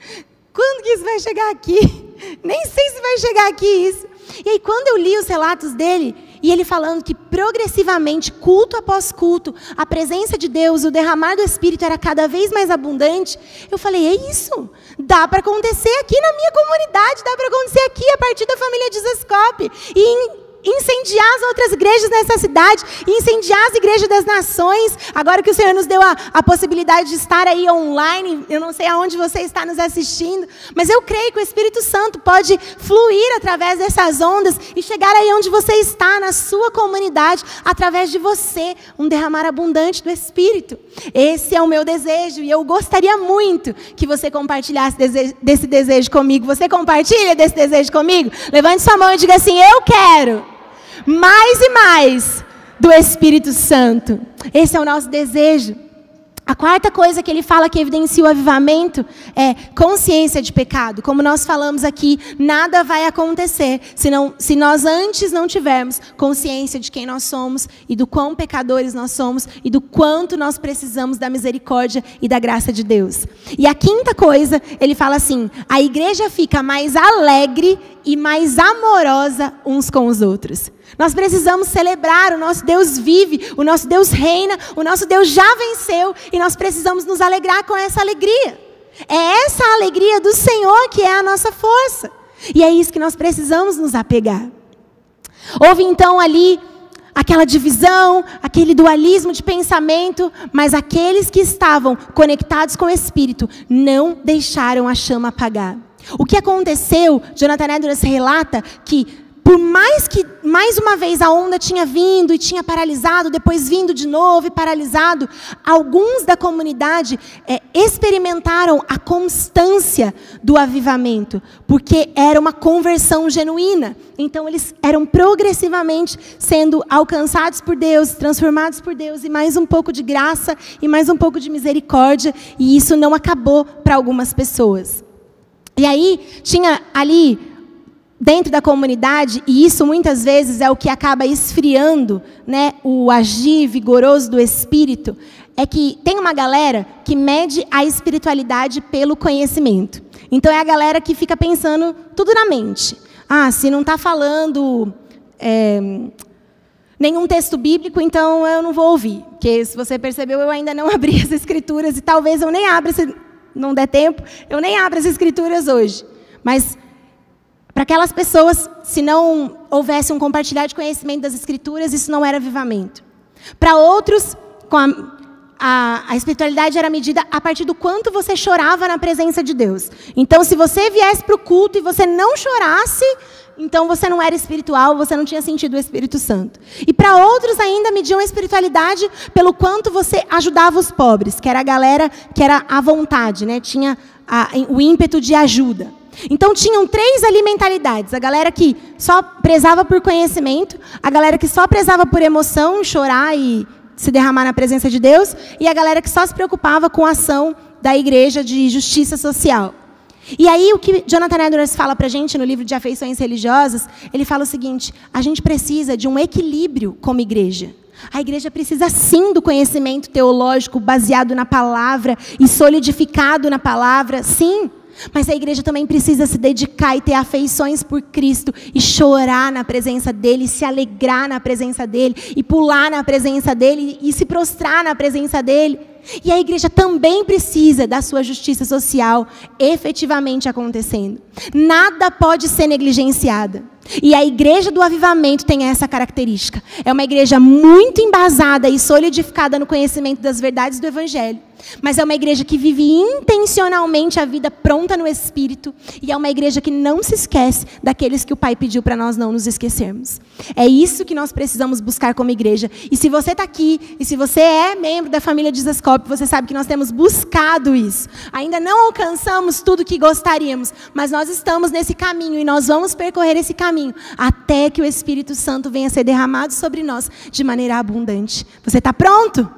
C: quando que isso vai chegar aqui? Nem sei se vai chegar aqui isso. E aí, quando eu li os relatos dele, e ele falando que progressivamente, culto após culto, a presença de Deus, o derramar do Espírito era cada vez mais abundante, eu falei, é isso, dá para acontecer aqui na minha comunidade, dá para acontecer aqui a partir da família Jesus Cop, e incendiar as outras igrejas nessa cidade, incendiar as igrejas das nações. Agora que o Senhor nos deu a possibilidade de estar aí online, eu não sei aonde você está nos assistindo, mas eu creio que o Espírito Santo pode fluir através dessas ondas e chegar aí onde você está, na sua comunidade, através de você, um derramar abundante do Espírito. Esse é o meu desejo e eu gostaria muito que você compartilhasse desse desejo comigo. Você compartilha desse desejo comigo? Levante sua mão e diga assim, eu quero mais e mais do Espírito Santo. Esse é o nosso desejo. A quarta coisa que ele fala que evidencia o avivamento é consciência de pecado. Como nós falamos aqui, nada vai acontecer se nós antes não tivermos consciência de quem nós somos e do quão pecadores nós somos e do quanto nós precisamos da misericórdia e da graça de Deus. E a quinta coisa, ele fala assim, a igreja fica mais alegre e mais amorosa uns com os outros. Nós precisamos celebrar, o nosso Deus vive, o nosso Deus reina, o nosso Deus já venceu e nós precisamos nos alegrar com essa alegria. É essa alegria do Senhor que é a nossa força. E é isso que nós precisamos nos apegar. Houve então ali aquela divisão, aquele dualismo de pensamento, mas aqueles que estavam conectados com o Espírito não deixaram a chama apagar. O que aconteceu, Jonathan Edwards relata que por mais que, mais uma vez, a onda tinha vindo e tinha paralisado, depois vindo de novo e paralisado, alguns da comunidade experimentaram a constância do avivamento, porque era uma conversão genuína. Então, eles eram progressivamente sendo alcançados por Deus, transformados por Deus, e mais um pouco de graça e mais um pouco de misericórdia, e isso não acabou para algumas pessoas. E aí, tinha ali dentro da comunidade, e isso muitas vezes é o que acaba esfriando, né, o agir vigoroso do Espírito, é que tem uma galera que mede a espiritualidade pelo conhecimento. Então é a galera que fica pensando tudo na mente. Ah, se não está falando nenhum texto bíblico, então eu não vou ouvir. Porque se você percebeu, eu ainda não abri as escrituras, e talvez eu nem abra, se não der tempo, eu nem abra as escrituras hoje. Mas para aquelas pessoas, se não houvesse um compartilhar de conhecimento das Escrituras, isso não era avivamento. Para outros, a espiritualidade era medida a partir do quanto você chorava na presença de Deus. Então, se você viesse para o culto e você não chorasse, então você não era espiritual, você não tinha sentido o Espírito Santo. E para outros ainda mediam a espiritualidade pelo quanto você ajudava os pobres, que era a galera que era à vontade, né? Tinha o ímpeto de ajuda. Então tinham 3 ali mentalidades: a galera que só prezava por conhecimento, a galera que só prezava por emoção, chorar e se derramar na presença de Deus, e a galera que só se preocupava com a ação da igreja de justiça social. E aí o que Jonathan Edwards fala para a gente no livro de Afeições Religiosas, ele fala o seguinte: a gente precisa de um equilíbrio como igreja. A igreja precisa sim do conhecimento teológico baseado na palavra e solidificado na palavra, sim. Mas a igreja também precisa se dedicar e ter afeições por Cristo e chorar na presença dEle, se alegrar na presença dEle, e pular na presença dEle e se prostrar na presença dEle. E a igreja também precisa da sua justiça social efetivamente acontecendo. Nada pode ser negligenciada. E a igreja do avivamento tem essa característica. É uma igreja muito embasada e solidificada no conhecimento das verdades do Evangelho. Mas é uma igreja que vive intencionalmente a vida pronta no Espírito. E é uma igreja que não se esquece daqueles que o Pai pediu para nós não nos esquecermos. É isso que nós precisamos buscar como igreja. E se você está aqui, e se você é membro da família de Zascope, você sabe que nós temos buscado isso. Ainda não alcançamos tudo que gostaríamos, mas nós estamos nesse caminho e nós vamos percorrer esse caminho até que o Espírito Santo venha ser derramado sobre nós de maneira abundante. Você está pronto?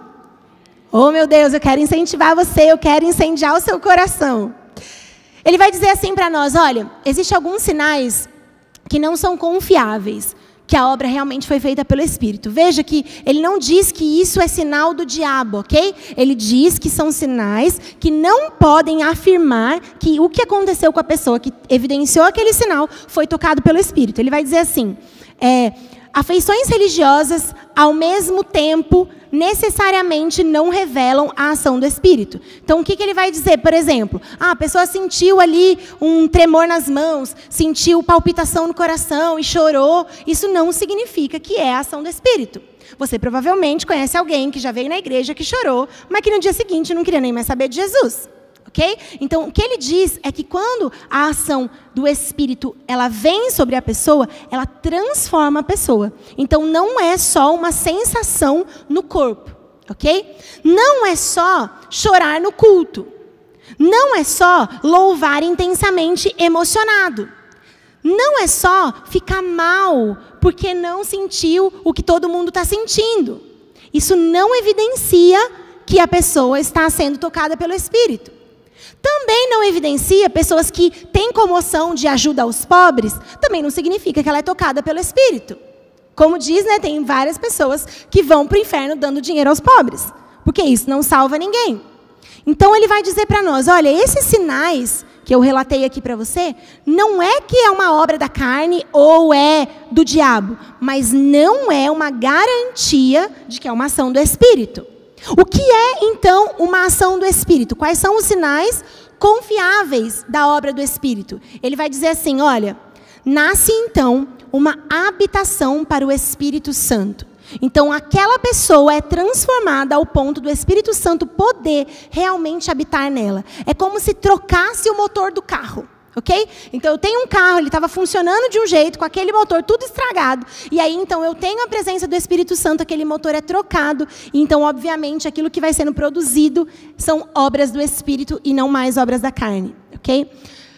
C: Oh, meu Deus, eu quero incentivar você, eu quero incendiar o seu coração. Ele vai dizer assim para nós: olha, existem alguns sinais que não são confiáveis, que a obra realmente foi feita pelo Espírito. Veja que ele não diz que isso é sinal do diabo, ok? Ele diz que são sinais que não podem afirmar que o que aconteceu com a pessoa que evidenciou aquele sinal foi tocado pelo Espírito. Ele vai dizer assim: afeições religiosas, ao mesmo tempo, necessariamente não revelam a ação do Espírito. Então, o que ele vai dizer? Por exemplo, a pessoa sentiu ali um tremor nas mãos, sentiu palpitação no coração e chorou. Isso não significa que é a ação do Espírito. Você provavelmente conhece alguém que já veio na igreja, que chorou, mas que no dia seguinte não queria nem mais saber de Jesus. Okay? Então, o que ele diz é que quando a ação do Espírito ela vem sobre a pessoa, ela transforma a pessoa. Então, não é só uma sensação no corpo. Okay? Não é só chorar no culto. Não é só louvar intensamente emocionado. Não é só ficar mal porque não sentiu o que todo mundo está sentindo. Isso não evidencia que a pessoa está sendo tocada pelo Espírito. Também não evidencia pessoas que têm comoção de ajuda aos pobres, também não significa que ela é tocada pelo Espírito. Como diz, né, tem várias pessoas que vão para o inferno dando dinheiro aos pobres, porque isso não salva ninguém. Então ele vai dizer para nós: olha, esses sinais que eu relatei aqui para você, não é que é uma obra da carne ou é do diabo, mas não é uma garantia de que é uma ação do Espírito. O que é, então, uma ação do Espírito? Quais são os sinais confiáveis da obra do Espírito? Ele vai dizer assim: olha, nasce então uma habitação para o Espírito Santo. Então, aquela pessoa é transformada ao ponto do Espírito Santo poder realmente habitar nela. É como se trocasse o motor do carro. Ok? Então, eu tenho um carro, ele estava funcionando de um jeito, com aquele motor tudo estragado. E aí, então, eu tenho a presença do Espírito Santo, aquele motor é trocado. E, então, obviamente, aquilo que vai sendo produzido são obras do Espírito e não mais obras da carne. Ok?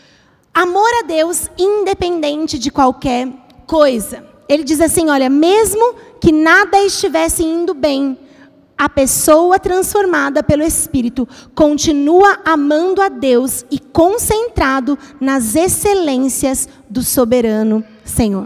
C: Amor a Deus independente de qualquer coisa. Ele diz assim, olha, mesmo que nada estivesse indo bem, a pessoa transformada pelo Espírito continua amando a Deus e concentrado nas excelências do soberano Senhor.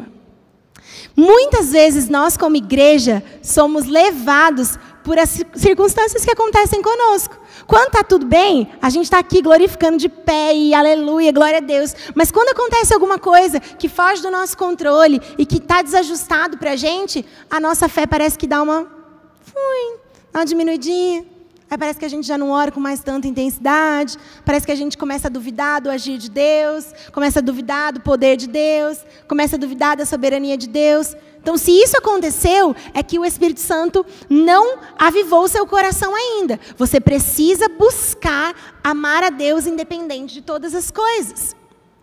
C: Muitas vezes nós, como igreja, somos levados por as circunstâncias que acontecem conosco. Quando está tudo bem, a gente está aqui glorificando de pé e aleluia, glória a Deus. Mas quando acontece alguma coisa que foge do nosso controle e que está desajustado para a gente, a nossa fé parece que dá uma diminuidinha. Aí parece que a gente já não ora com mais tanta intensidade, parece que a gente começa a duvidar do agir de Deus, começa a duvidar do poder de Deus, começa a duvidar da soberania de Deus. Então, se isso aconteceu, é que o Espírito Santo não avivou o seu coração ainda. Você precisa buscar amar a Deus independente de todas as coisas.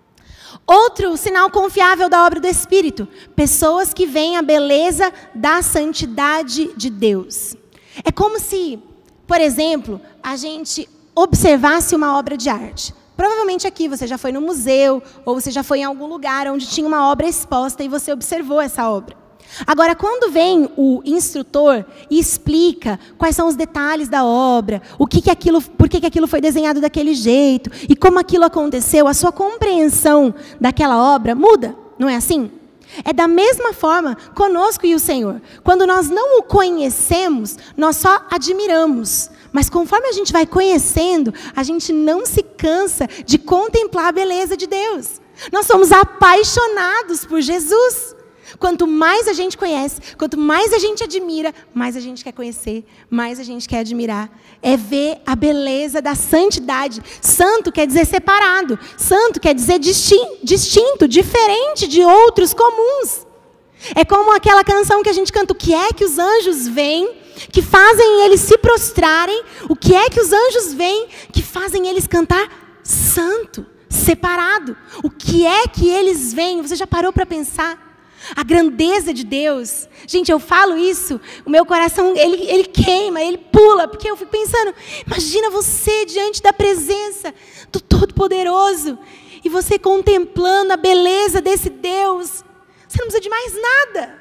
C: Outro sinal confiável da obra do Espírito: pessoas que veem a beleza da santidade de Deus. É como se, por exemplo, a gente observasse uma obra de arte. Provavelmente aqui você já foi no museu, ou você já foi em algum lugar onde tinha uma obra exposta e você observou essa obra. Agora, quando vem o instrutor e explica quais são os detalhes da obra, por que aquilo foi desenhado daquele jeito, e como aquilo aconteceu, a sua compreensão daquela obra muda, não é assim? É da mesma forma conosco e o Senhor. Quando nós não o conhecemos, nós só admiramos. Mas conforme a gente vai conhecendo, a gente não se cansa de contemplar a beleza de Deus. Nós somos apaixonados por Jesus. Quanto mais a gente conhece, quanto mais a gente admira, mais a gente quer conhecer, mais a gente quer admirar. É ver a beleza da santidade. Santo quer dizer separado. Santo quer dizer distinto, diferente de outros comuns. É como aquela canção que a gente canta: o que é que os anjos veem, que fazem eles se prostrarem? O que é que os anjos veem, que fazem eles cantar santo, separado? O que é que eles veem? Você já parou para pensar? A grandeza de Deus. Gente, eu falo isso, o meu coração, ele queima, ele pula, porque eu fico pensando, imagina você diante da presença do Todo-Poderoso, e você contemplando a beleza desse Deus. Você não precisa de mais nada.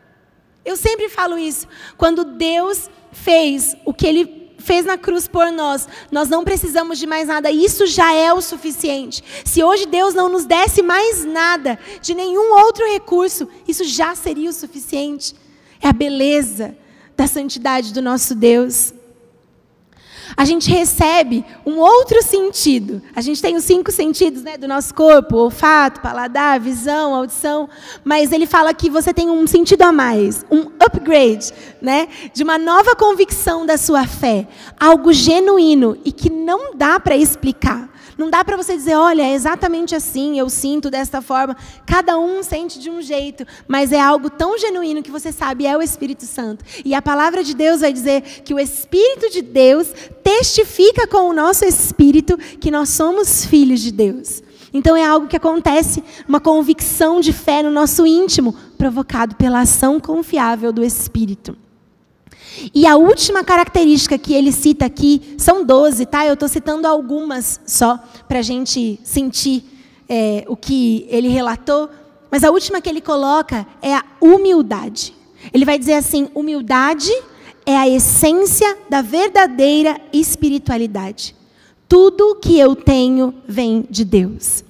C: Eu sempre falo isso. Quando Deus fez o que Ele fez na cruz por nós, nós não precisamos de mais nada. Isso já é o suficiente. Se hoje Deus não nos desse mais nada, de nenhum outro recurso, isso já seria o suficiente. É a beleza da santidade do nosso Deus. A gente recebe um outro sentido. A gente tem os 5 sentidos, né, do nosso corpo: olfato, paladar, visão, audição. Mas ele fala que você tem um sentido a mais, um upgrade, né, de uma nova convicção da sua fé. Algo genuíno e que não dá para explicar. Não dá para você dizer, olha, é exatamente assim, eu sinto desta forma. Cada um sente de um jeito, mas é algo tão genuíno que você sabe, é o Espírito Santo. E a palavra de Deus vai dizer que o Espírito de Deus testifica com o nosso espírito que nós somos filhos de Deus. Então é algo que acontece, uma convicção de fé no nosso íntimo, provocado pela ação confiável do Espírito. E a última característica que ele cita aqui, são 12, tá? Eu estou citando algumas só, para a gente sentir o que ele relatou. Mas a última que ele coloca é a humildade. Ele vai dizer assim: humildade é a essência da verdadeira espiritualidade. Tudo que eu tenho vem de Deus.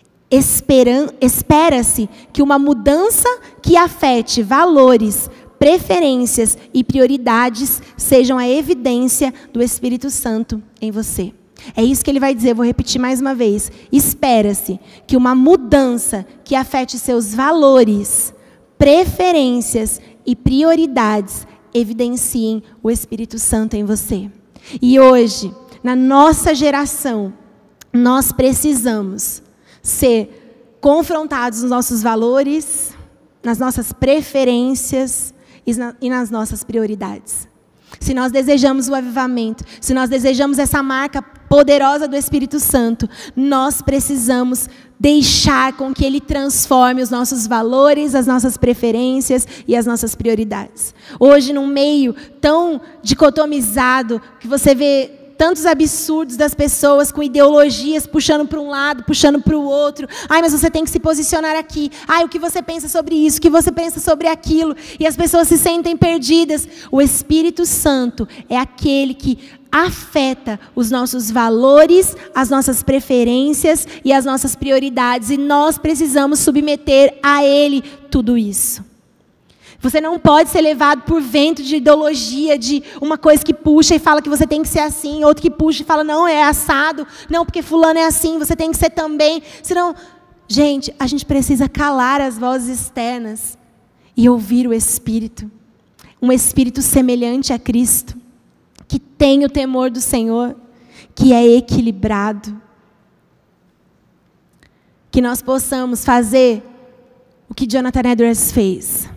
C: Espera-se que uma mudança que afete valores, preferências e prioridades sejam a evidência do Espírito Santo em você. É isso que ele vai dizer, vou repetir mais uma vez. Espera-se que uma mudança que afete seus valores, preferências e prioridades evidenciem o Espírito Santo em você. E hoje, na nossa geração, nós precisamos ser confrontados nos nossos valores, nas nossas preferências e nas nossas prioridades. Se nós desejamos o avivamento, se nós desejamos essa marca poderosa do Espírito Santo, nós precisamos deixar com que Ele transforme os nossos valores, as nossas preferências e as nossas prioridades. Hoje, num meio tão dicotomizado, que você vê tantos absurdos das pessoas com ideologias puxando para um lado, puxando para o outro. Ai, mas você tem que se posicionar aqui. Ai, o que você pensa sobre isso? O que você pensa sobre aquilo? E as pessoas se sentem perdidas. O Espírito Santo é aquele que afeta os nossos valores, as nossas preferências e as nossas prioridades. E nós precisamos submeter a Ele tudo isso. Você não pode ser levado por vento de ideologia, de uma coisa que puxa e fala que você tem que ser assim, outro que puxa e fala, não, é assado, não, porque fulano é assim, você tem que ser também. Senão, gente, a gente precisa calar as vozes externas e ouvir o Espírito. Um Espírito semelhante a Cristo, que tem o temor do Senhor, que é equilibrado. Que nós possamos fazer o que Jonathan Edwards fez.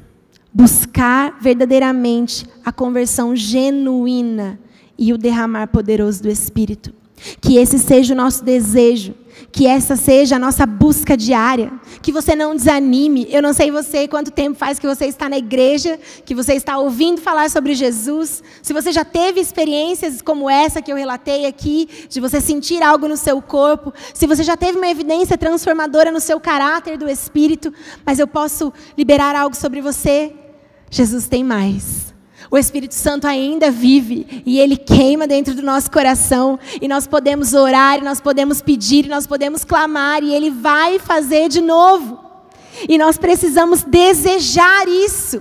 C: Buscar verdadeiramente a conversão genuína e o derramar poderoso do Espírito. Que esse seja o nosso desejo. Que essa seja a nossa busca diária. Que você não desanime. Eu não sei você quanto tempo faz que você está na igreja, que você está ouvindo falar sobre Jesus. Se você já teve experiências como essa que eu relatei aqui, de você sentir algo no seu corpo. Se você já teve uma evidência transformadora no seu caráter do Espírito. Mas eu posso liberar algo sobre você. Jesus tem mais. O Espírito Santo ainda vive e Ele queima dentro do nosso coração. E nós podemos orar, e nós podemos pedir, e nós podemos clamar. E Ele vai fazer de novo. E nós precisamos desejar isso.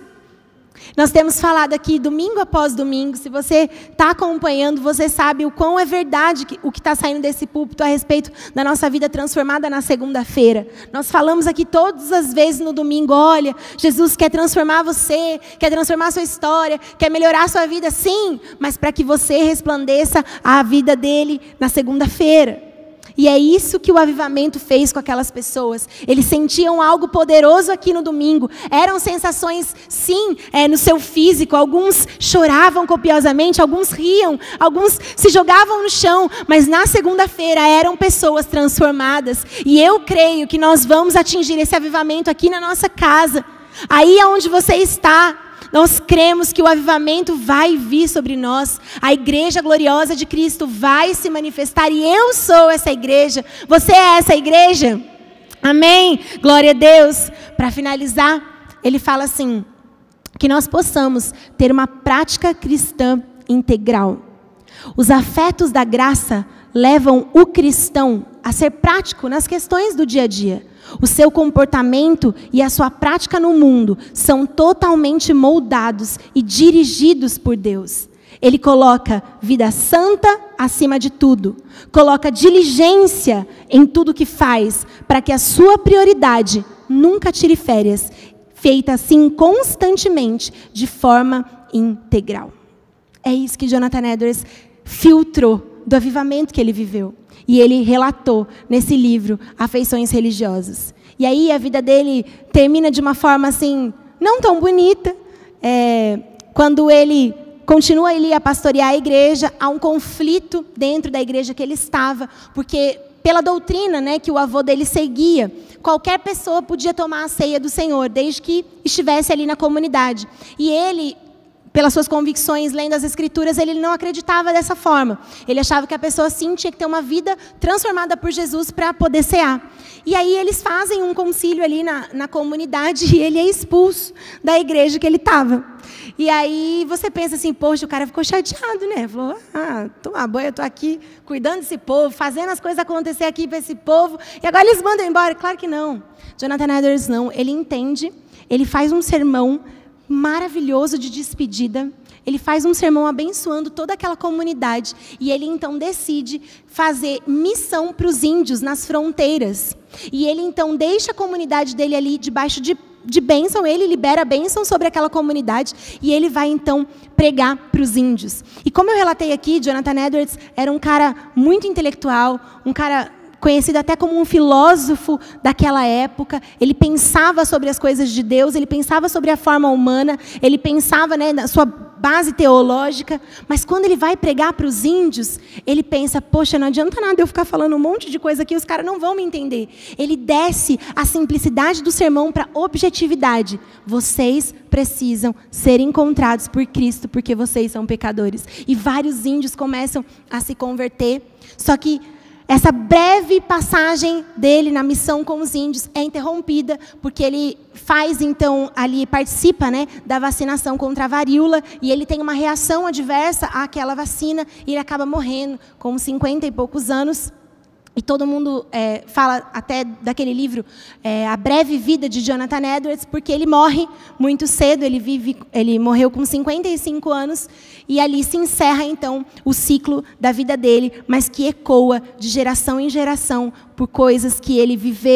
C: Nós temos falado aqui domingo após domingo. Se você está acompanhando, você sabe o quão é verdade o que está saindo desse púlpito a respeito da nossa vida transformada na segunda-feira. Nós falamos aqui todas as vezes no domingo, olha, Jesus quer transformar você, quer transformar a sua história, quer melhorar a sua vida, sim, mas para que você resplandeça a vida dele na segunda-feira. E é isso que o avivamento fez com aquelas pessoas. Eles sentiam algo poderoso aqui no domingo. Eram sensações, sim, no seu físico. Alguns choravam copiosamente, alguns riam, alguns se jogavam no chão. Mas na segunda-feira eram pessoas transformadas. E eu creio que nós vamos atingir esse avivamento aqui na nossa casa. Aí onde você está. Nós cremos que o avivamento vai vir sobre nós. A igreja gloriosa de Cristo vai se manifestar. E eu sou essa igreja. Você é essa igreja? Amém? Glória a Deus. Para finalizar, ele fala assim, que nós possamos ter uma prática cristã integral. Os afetos da graça levam o cristão a ser prático nas questões do dia a dia. O seu comportamento e a sua prática no mundo são totalmente moldados e dirigidos por Deus. Ele coloca vida santa acima de tudo. Coloca diligência em tudo que faz, para que a sua prioridade nunca tire férias, feita assim constantemente, de forma integral. É isso que Jonathan Edwards filtrou do avivamento que ele viveu. E ele relatou nesse livro, Afeições Religiosas. E aí a vida dele termina de uma forma assim, não tão bonita. Quando ele continua ali a pastorear a igreja, há um conflito dentro da igreja que ele estava. Porque pela doutrina, né, que o avô dele seguia, qualquer pessoa podia tomar a ceia do Senhor, desde que estivesse ali na comunidade. E ele, pelas suas convicções, lendo as Escrituras, ele não acreditava dessa forma. Ele achava que a pessoa, sim, tinha que ter uma vida transformada por Jesus para poder cear. E aí eles fazem um concílio ali na comunidade e ele é expulso da igreja que ele estava. E aí você pensa assim, poxa, o cara ficou chateado, né? Falou, toma banho, eu estou aqui cuidando desse povo, fazendo as coisas acontecer aqui para esse povo, e agora eles mandam embora. Claro que não. Jonathan Edwards não. Ele entende, ele faz um sermão maravilhoso de despedida. Ele faz um sermão abençoando toda aquela comunidade. E ele então decide fazer missão para os índios nas fronteiras. E ele então deixa a comunidade dele ali debaixo de bênção. Ele libera a bênção sobre aquela comunidade. E ele vai então pregar para os índios. E como eu relatei aqui, Jonathan Edwards era um cara muito intelectual, um cara conhecido até como um filósofo daquela época. Ele pensava sobre as coisas de Deus, ele pensava sobre a forma humana, ele pensava, né, na sua base teológica, mas quando ele vai pregar para os índios, ele pensa, poxa, não adianta nada eu ficar falando um monte de coisa aqui, os caras não vão me entender. Ele desce a simplicidade do sermão para a objetividade. Vocês precisam ser encontrados por Cristo, porque vocês são pecadores. E vários índios começam a se converter, só que essa breve passagem dele na missão com os índios é interrompida, porque ele faz, então, ali, participa, né, da vacinação contra a varíola, e ele tem uma reação adversa àquela vacina, e ele acaba morrendo com 50 e poucos anos. E todo mundo fala até daquele livro, A Breve Vida de Jonathan Edwards, porque ele morre muito cedo, ele morreu com 55 anos, e ali se encerra, então, o ciclo da vida dele, mas que ecoa de geração em geração por coisas que ele viveu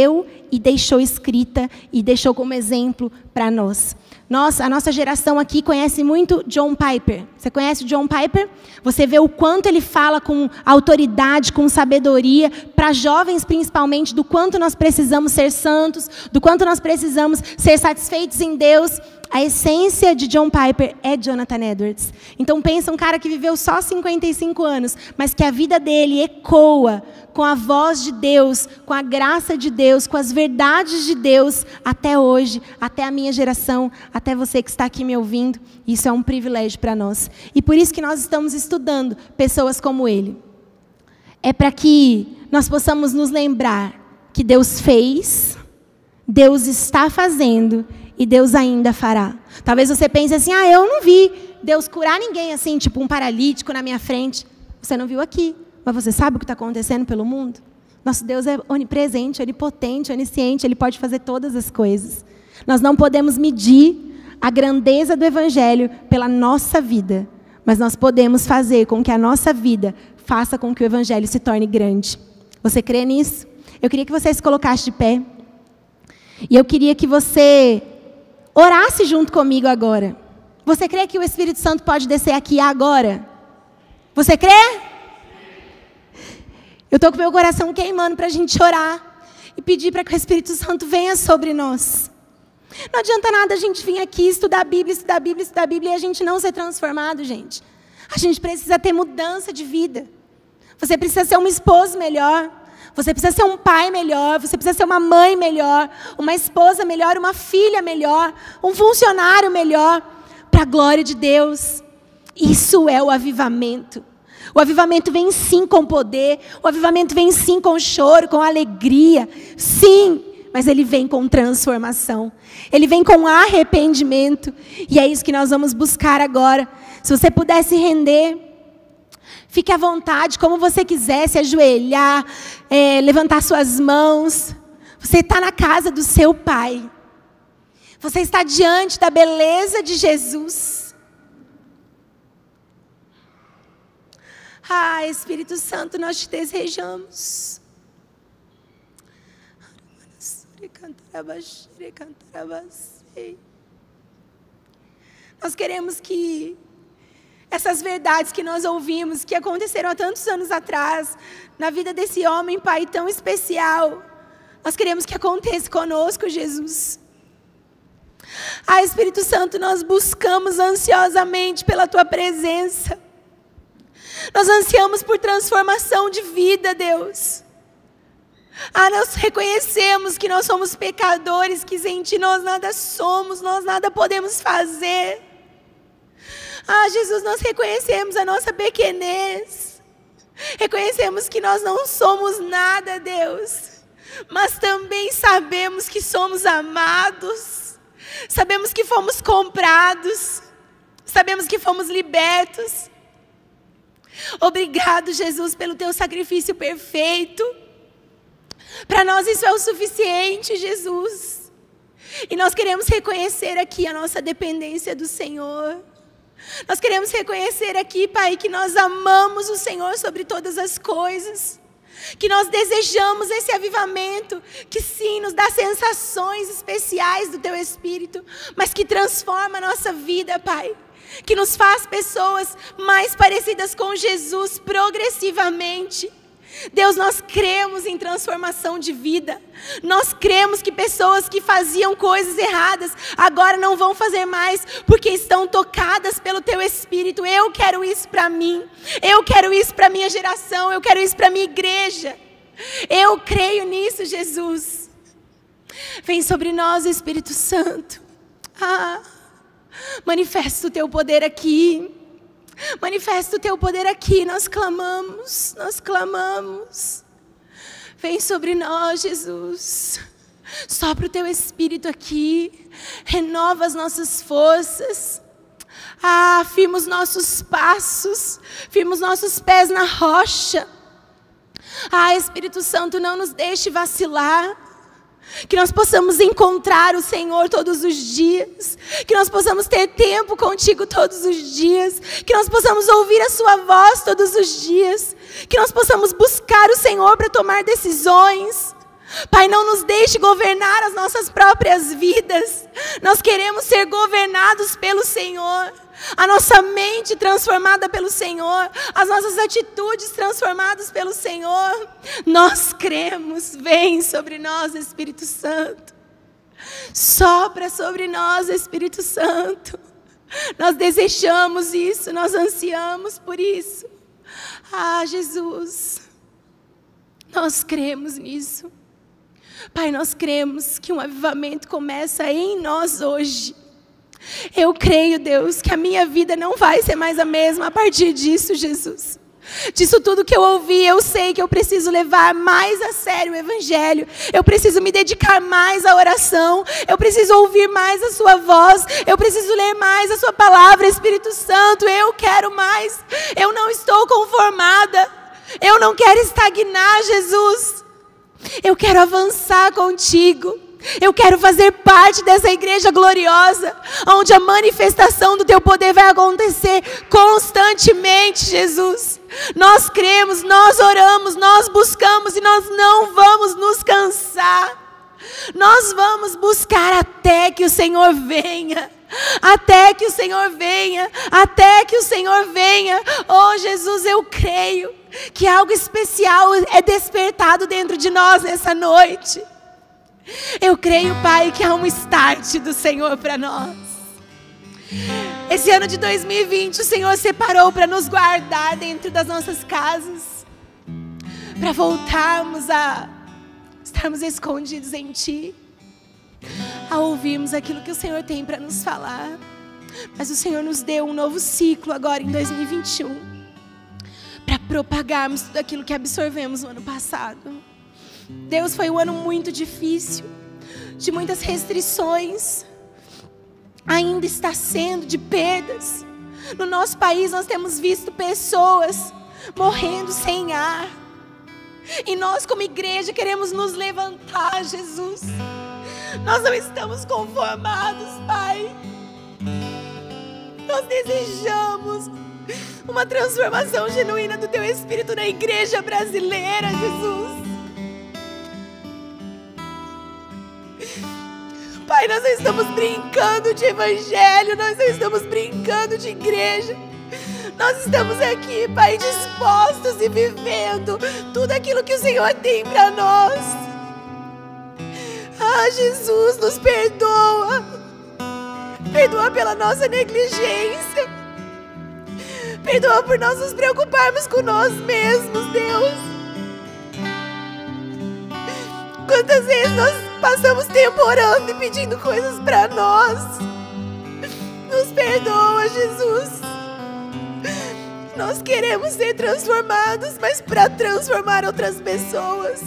C: e deixou escrita e deixou como exemplo para nós. A nossa geração aqui conhece muito John Piper. Você conhece o John Piper? Você vê o quanto ele fala com autoridade, com sabedoria, para jovens principalmente, do quanto nós precisamos ser santos, do quanto nós precisamos ser satisfeitos em Deus. A essência de John Piper é Jonathan Edwards. Então pensa um cara que viveu só 55 anos, mas que a vida dele ecoa com a voz de Deus, com a graça de Deus, com as verdades de Deus, até hoje, até a minha geração, até você que está aqui me ouvindo. Isso é um privilégio para nós. E por isso que nós estamos estudando pessoas como ele. É para que nós possamos nos lembrar que Deus fez, Deus está fazendo e Deus ainda fará. Talvez você pense assim, eu não vi Deus curar ninguém assim, tipo um paralítico na minha frente. Você não viu aqui, mas você sabe o que está acontecendo pelo mundo? Nosso Deus é onipresente, onipotente, onisciente, Ele pode fazer todas as coisas. Nós não podemos medir a grandeza do Evangelho pela nossa vida, mas nós podemos fazer com que a nossa vida faça com que o Evangelho se torne grande. Você crê nisso? Eu queria que você se colocasse de pé. E eu queria que você orasse junto comigo agora. Você crê que o Espírito Santo pode descer aqui agora? Você crê? Eu estou com meu coração queimando para a gente orar e pedir para que o Espírito Santo venha sobre nós. Não adianta nada a gente vir aqui estudar a Bíblia, estudar a Bíblia, estudar a Bíblia e a gente não ser transformado, gente. A gente precisa ter mudança de vida. Você precisa ser um esposo melhor. Você precisa ser um pai melhor, você precisa ser uma mãe melhor, uma esposa melhor, uma filha melhor, um funcionário melhor, para a glória de Deus. Isso é o avivamento. O avivamento vem sim com poder, o avivamento vem sim com choro, com alegria, sim, mas ele vem com transformação, ele vem com arrependimento, e é isso que nós vamos buscar agora. Se você puder se render, fique à vontade, como você quiser, se ajoelhar, levantar suas mãos. Você está na casa do seu Pai. Você está diante da beleza de Jesus. Espírito Santo, nós te desejamos. Nós queremos que essas verdades que nós ouvimos, que aconteceram há tantos anos atrás, na vida desse homem, Pai, tão especial, nós queremos que aconteça conosco, Jesus. Espírito Santo, nós buscamos ansiosamente pela Tua presença. Nós ansiamos por transformação de vida, Deus. Nós reconhecemos que nós somos pecadores, que sem Ti nós nada somos, nós nada podemos fazer. Jesus, nós reconhecemos a nossa pequenez. Reconhecemos que nós não somos nada, Deus. Mas também sabemos que somos amados. Sabemos que fomos comprados. Sabemos que fomos libertos. Obrigado, Jesus, pelo Teu sacrifício perfeito. Para nós isso é o suficiente, Jesus. E nós queremos reconhecer aqui a nossa dependência do Senhor. Nós queremos reconhecer aqui, Pai, que nós amamos o Senhor sobre todas as coisas. Que nós desejamos esse avivamento, que sim, nos dá sensações especiais do Teu Espírito, mas que transforma a nossa vida, Pai. Que nos faz pessoas mais parecidas com Jesus progressivamente. Deus, nós cremos em transformação de vida. Nós cremos que pessoas que faziam coisas erradas agora não vão fazer mais, porque estão tocadas pelo Teu Espírito. Eu quero isso para mim. Eu quero isso para a minha geração. Eu quero isso para a minha igreja. Eu creio nisso, Jesus. Vem sobre nós, Espírito Santo. Manifesta o Teu poder aqui. Manifesta o Teu poder aqui. Nós clamamos, nós clamamos. Vem sobre nós, Jesus. Sopra o Teu Espírito aqui. Renova as nossas forças. Firma os nossos passos. Firma os nossos pés na rocha. Espírito Santo, não nos deixe vacilar. Que nós possamos encontrar o Senhor todos os dias. Que nós possamos ter tempo contigo todos os dias. Que nós possamos ouvir a sua voz todos os dias. Que nós possamos buscar o Senhor para tomar decisões. Pai, não nos deixe governar as nossas próprias vidas. Nós queremos ser governados pelo Senhor. A nossa mente transformada pelo Senhor. As nossas atitudes transformadas pelo Senhor. Nós cremos. Vem sobre nós, Espírito Santo. Sopra sobre nós, Espírito Santo. Nós desejamos isso, nós ansiamos por isso. Ah, Jesus, nós cremos nisso. Pai, nós cremos que um avivamento começa em nós hoje. Eu creio, Deus, que a minha vida não vai ser mais a mesma a partir disso, Jesus. Disso tudo que eu ouvi, eu sei que eu preciso levar mais a sério o Evangelho. Eu preciso me dedicar mais à oração. Eu preciso ouvir mais a sua voz. Eu preciso ler mais a sua palavra, Espírito Santo. Eu quero mais. Eu não estou conformada. Eu não quero estagnar, Jesus. Eu quero avançar contigo. Eu quero fazer parte dessa igreja gloriosa, onde a manifestação do teu poder vai acontecer constantemente, Jesus. Nós cremos, nós oramos, nós buscamos e nós não vamos nos cansar. Nós vamos buscar até que o Senhor venha. Até que o Senhor venha. Até que o Senhor venha. Oh, Jesus, eu creio que algo especial é despertado dentro de nós nessa noite. Eu creio, Pai, que há um start do Senhor para nós. Esse ano de 2020 o Senhor separou para nos guardar dentro das nossas casas, para voltarmos a estarmos escondidos em Ti, a ouvirmos aquilo que o Senhor tem para nos falar. Mas o Senhor nos deu um novo ciclo agora em 2021, para propagarmos tudo aquilo que absorvemos no ano passado. Deus, foi um ano muito difícil, de muitas restrições, ainda está sendo, de perdas. No nosso país nós temos visto pessoas morrendo sem ar, e nós como igreja queremos nos levantar, Jesus. Nós não estamos conformados, Pai. Nós desejamos uma transformação genuína do Teu Espírito na igreja brasileira, Jesus. Pai, nós não estamos brincando de evangelho, nós não estamos brincando de igreja. Nós estamos aqui, Pai, dispostos e vivendo tudo aquilo que o Senhor tem para nós. Ah, Jesus, nos perdoa. Perdoa pela nossa negligência. Perdoa por nós nos preocuparmos com nós mesmos, Deus. Quantas vezes nós passamos tempo orando e pedindo coisas para nós. Nos perdoa, Jesus. Nós queremos ser transformados, mas para transformar outras pessoas.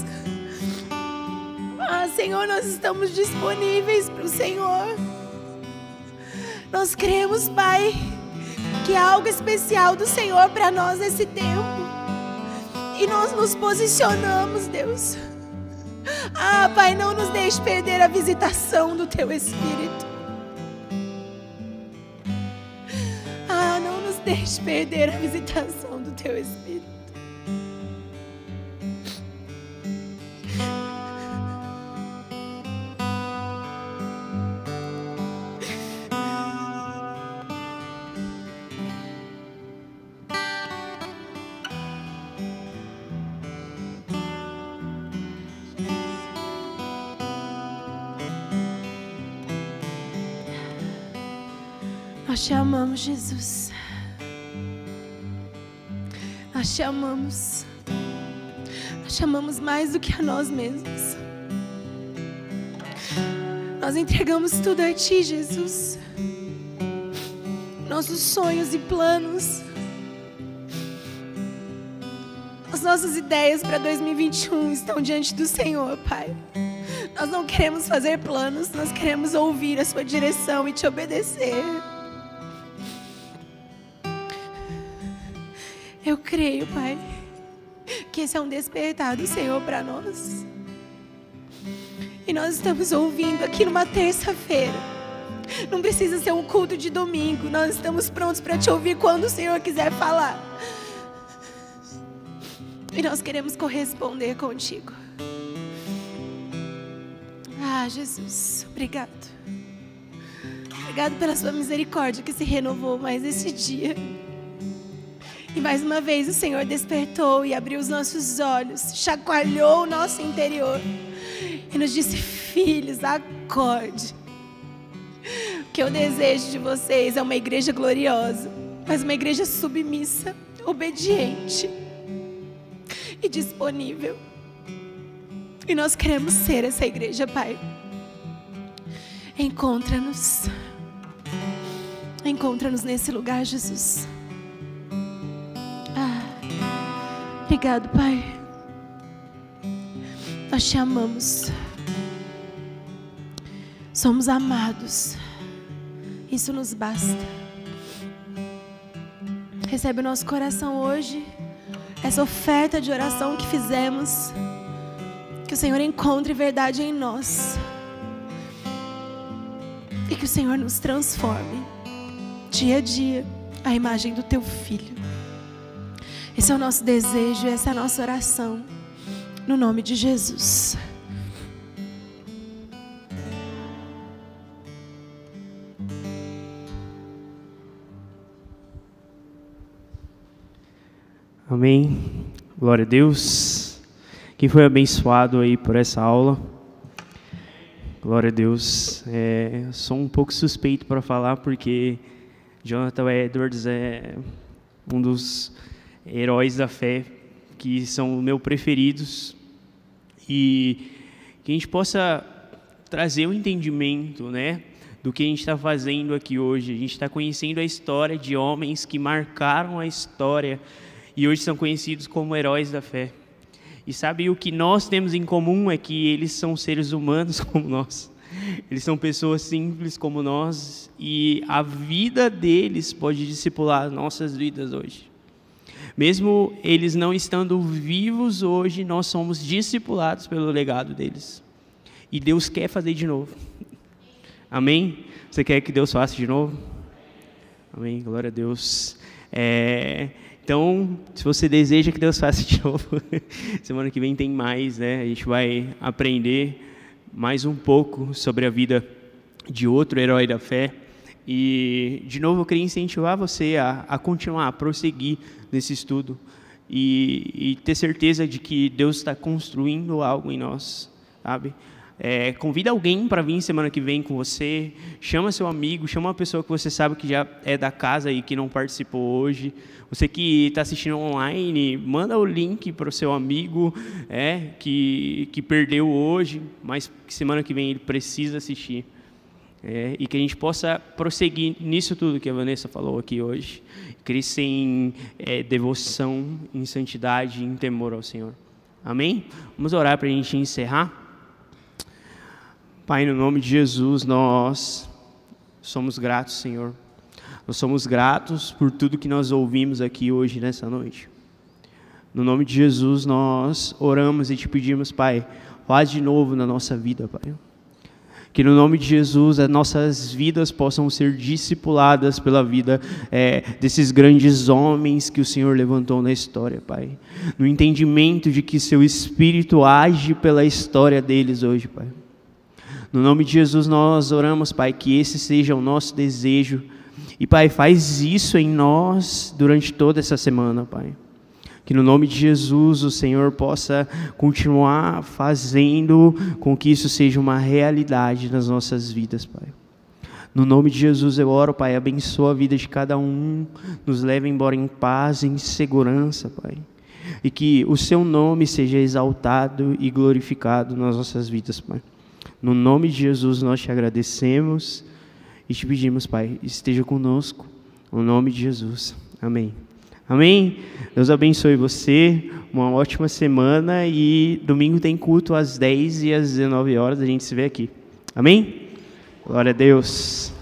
C: Ah, Senhor, nós estamos disponíveis para o Senhor. Nós cremos, Pai, que há algo especial do Senhor para nós nesse tempo. E nós nos posicionamos, Deus. Ah, Pai, não nos deixe perder a visitação do Teu Espírito. Ah, não nos deixe perder a visitação do Teu Espírito. Nós te amamos, Jesus. Nós te amamos. Nós te amamos mais do que a nós mesmos. Nós entregamos tudo a Ti, Jesus. Nossos sonhos e planos. As nossas ideias para 2021 estão diante do Senhor, Pai. Nós não queremos fazer planos, nós queremos ouvir a Sua direção e Te obedecer. Eu creio, Pai, que esse é um despertar do Senhor para nós. E nós estamos ouvindo aqui numa terça-feira. Não precisa ser um culto de domingo. Nós estamos prontos para Te ouvir quando o Senhor quiser falar. E nós queremos corresponder contigo. Ah, Jesus, obrigado. Obrigado pela sua misericórdia que se renovou mais esse dia. E mais uma vez o Senhor despertou e abriu os nossos olhos, chacoalhou o nosso interior e nos disse: filhos, acorde. O que eu desejo de vocês é uma igreja gloriosa, mas uma igreja submissa, obediente e disponível. E nós queremos ser essa igreja, Pai. Encontra-nos. Encontra-nos nesse lugar, Jesus. Obrigado, Pai. Nós te amamos. Somos amados. Isso nos basta. Recebe o nosso coração hoje, essa oferta de oração que fizemos. Que o Senhor encontre verdade em nós. E que o Senhor nos transforme, dia a dia, à imagem do Teu Filho. Esse é o nosso desejo, essa é a nossa oração. No nome de Jesus.
A: Amém. Glória a Deus. Quem foi abençoado aí por essa aula? Glória a Deus. Sou um pouco suspeito para falar, porque Jonathan Edwards é um dos heróis da fé que são meus preferidos, e que a gente possa trazer um entendimento, né, do que a gente está fazendo aqui hoje. A gente está conhecendo a história de homens que marcaram a história e hoje são conhecidos como heróis da fé. E sabe, o que nós temos em comum é que eles são seres humanos como nós. Eles são pessoas simples como nós, e a vida deles pode discipular nossas vidas hoje. Mesmo eles não estando vivos hoje, nós somos discipulados pelo legado deles. E Deus quer fazer de novo. Amém? Você quer que Deus faça de novo? Amém, glória a Deus. Então, se você deseja que Deus faça de novo, semana que vem tem mais, né? A gente vai aprender mais um pouco sobre a vida de outro herói da fé. E, de novo, eu queria incentivar você a continuar, a prosseguir nesse estudo e ter certeza de que Deus está construindo algo em nós, sabe? Convida alguém para vir semana que vem com você, chama seu amigo, chama uma pessoa que você sabe que já é da casa e que não participou hoje. Você que está assistindo online, manda o link para o seu amigo que perdeu hoje, mas que semana que vem ele precisa assistir. E que a gente possa prosseguir nisso tudo que a Vanessa falou aqui hoje, crescer em devoção, em santidade, em temor ao Senhor. Amém? Vamos orar para a gente encerrar. Pai, no nome de Jesus, nós somos gratos, Senhor. Nós somos gratos por tudo que nós ouvimos aqui hoje, nessa noite. No nome de Jesus, nós oramos e te pedimos, Pai, faz de novo na nossa vida, Pai. Que no nome de Jesus as nossas vidas possam ser discipuladas pela vida desses grandes homens que o Senhor levantou na história, Pai. No entendimento de que seu Espírito age pela história deles hoje, Pai. No nome de Jesus nós oramos, Pai, que esse seja o nosso desejo. E, Pai, faz isso em nós durante toda essa semana, Pai. Que no nome de Jesus o Senhor possa continuar fazendo com que isso seja uma realidade nas nossas vidas, Pai. No nome de Jesus eu oro, Pai, abençoa a vida de cada um, nos leve embora em paz, em segurança, Pai. E que o Seu nome seja exaltado e glorificado nas nossas vidas, Pai. No nome de Jesus nós te agradecemos e te pedimos, Pai, esteja conosco, no nome de Jesus. Amém. Amém? Deus abençoe você, uma ótima semana, e domingo tem culto às 10 e às 19 horas, a gente se vê aqui. Amém? Glória a Deus.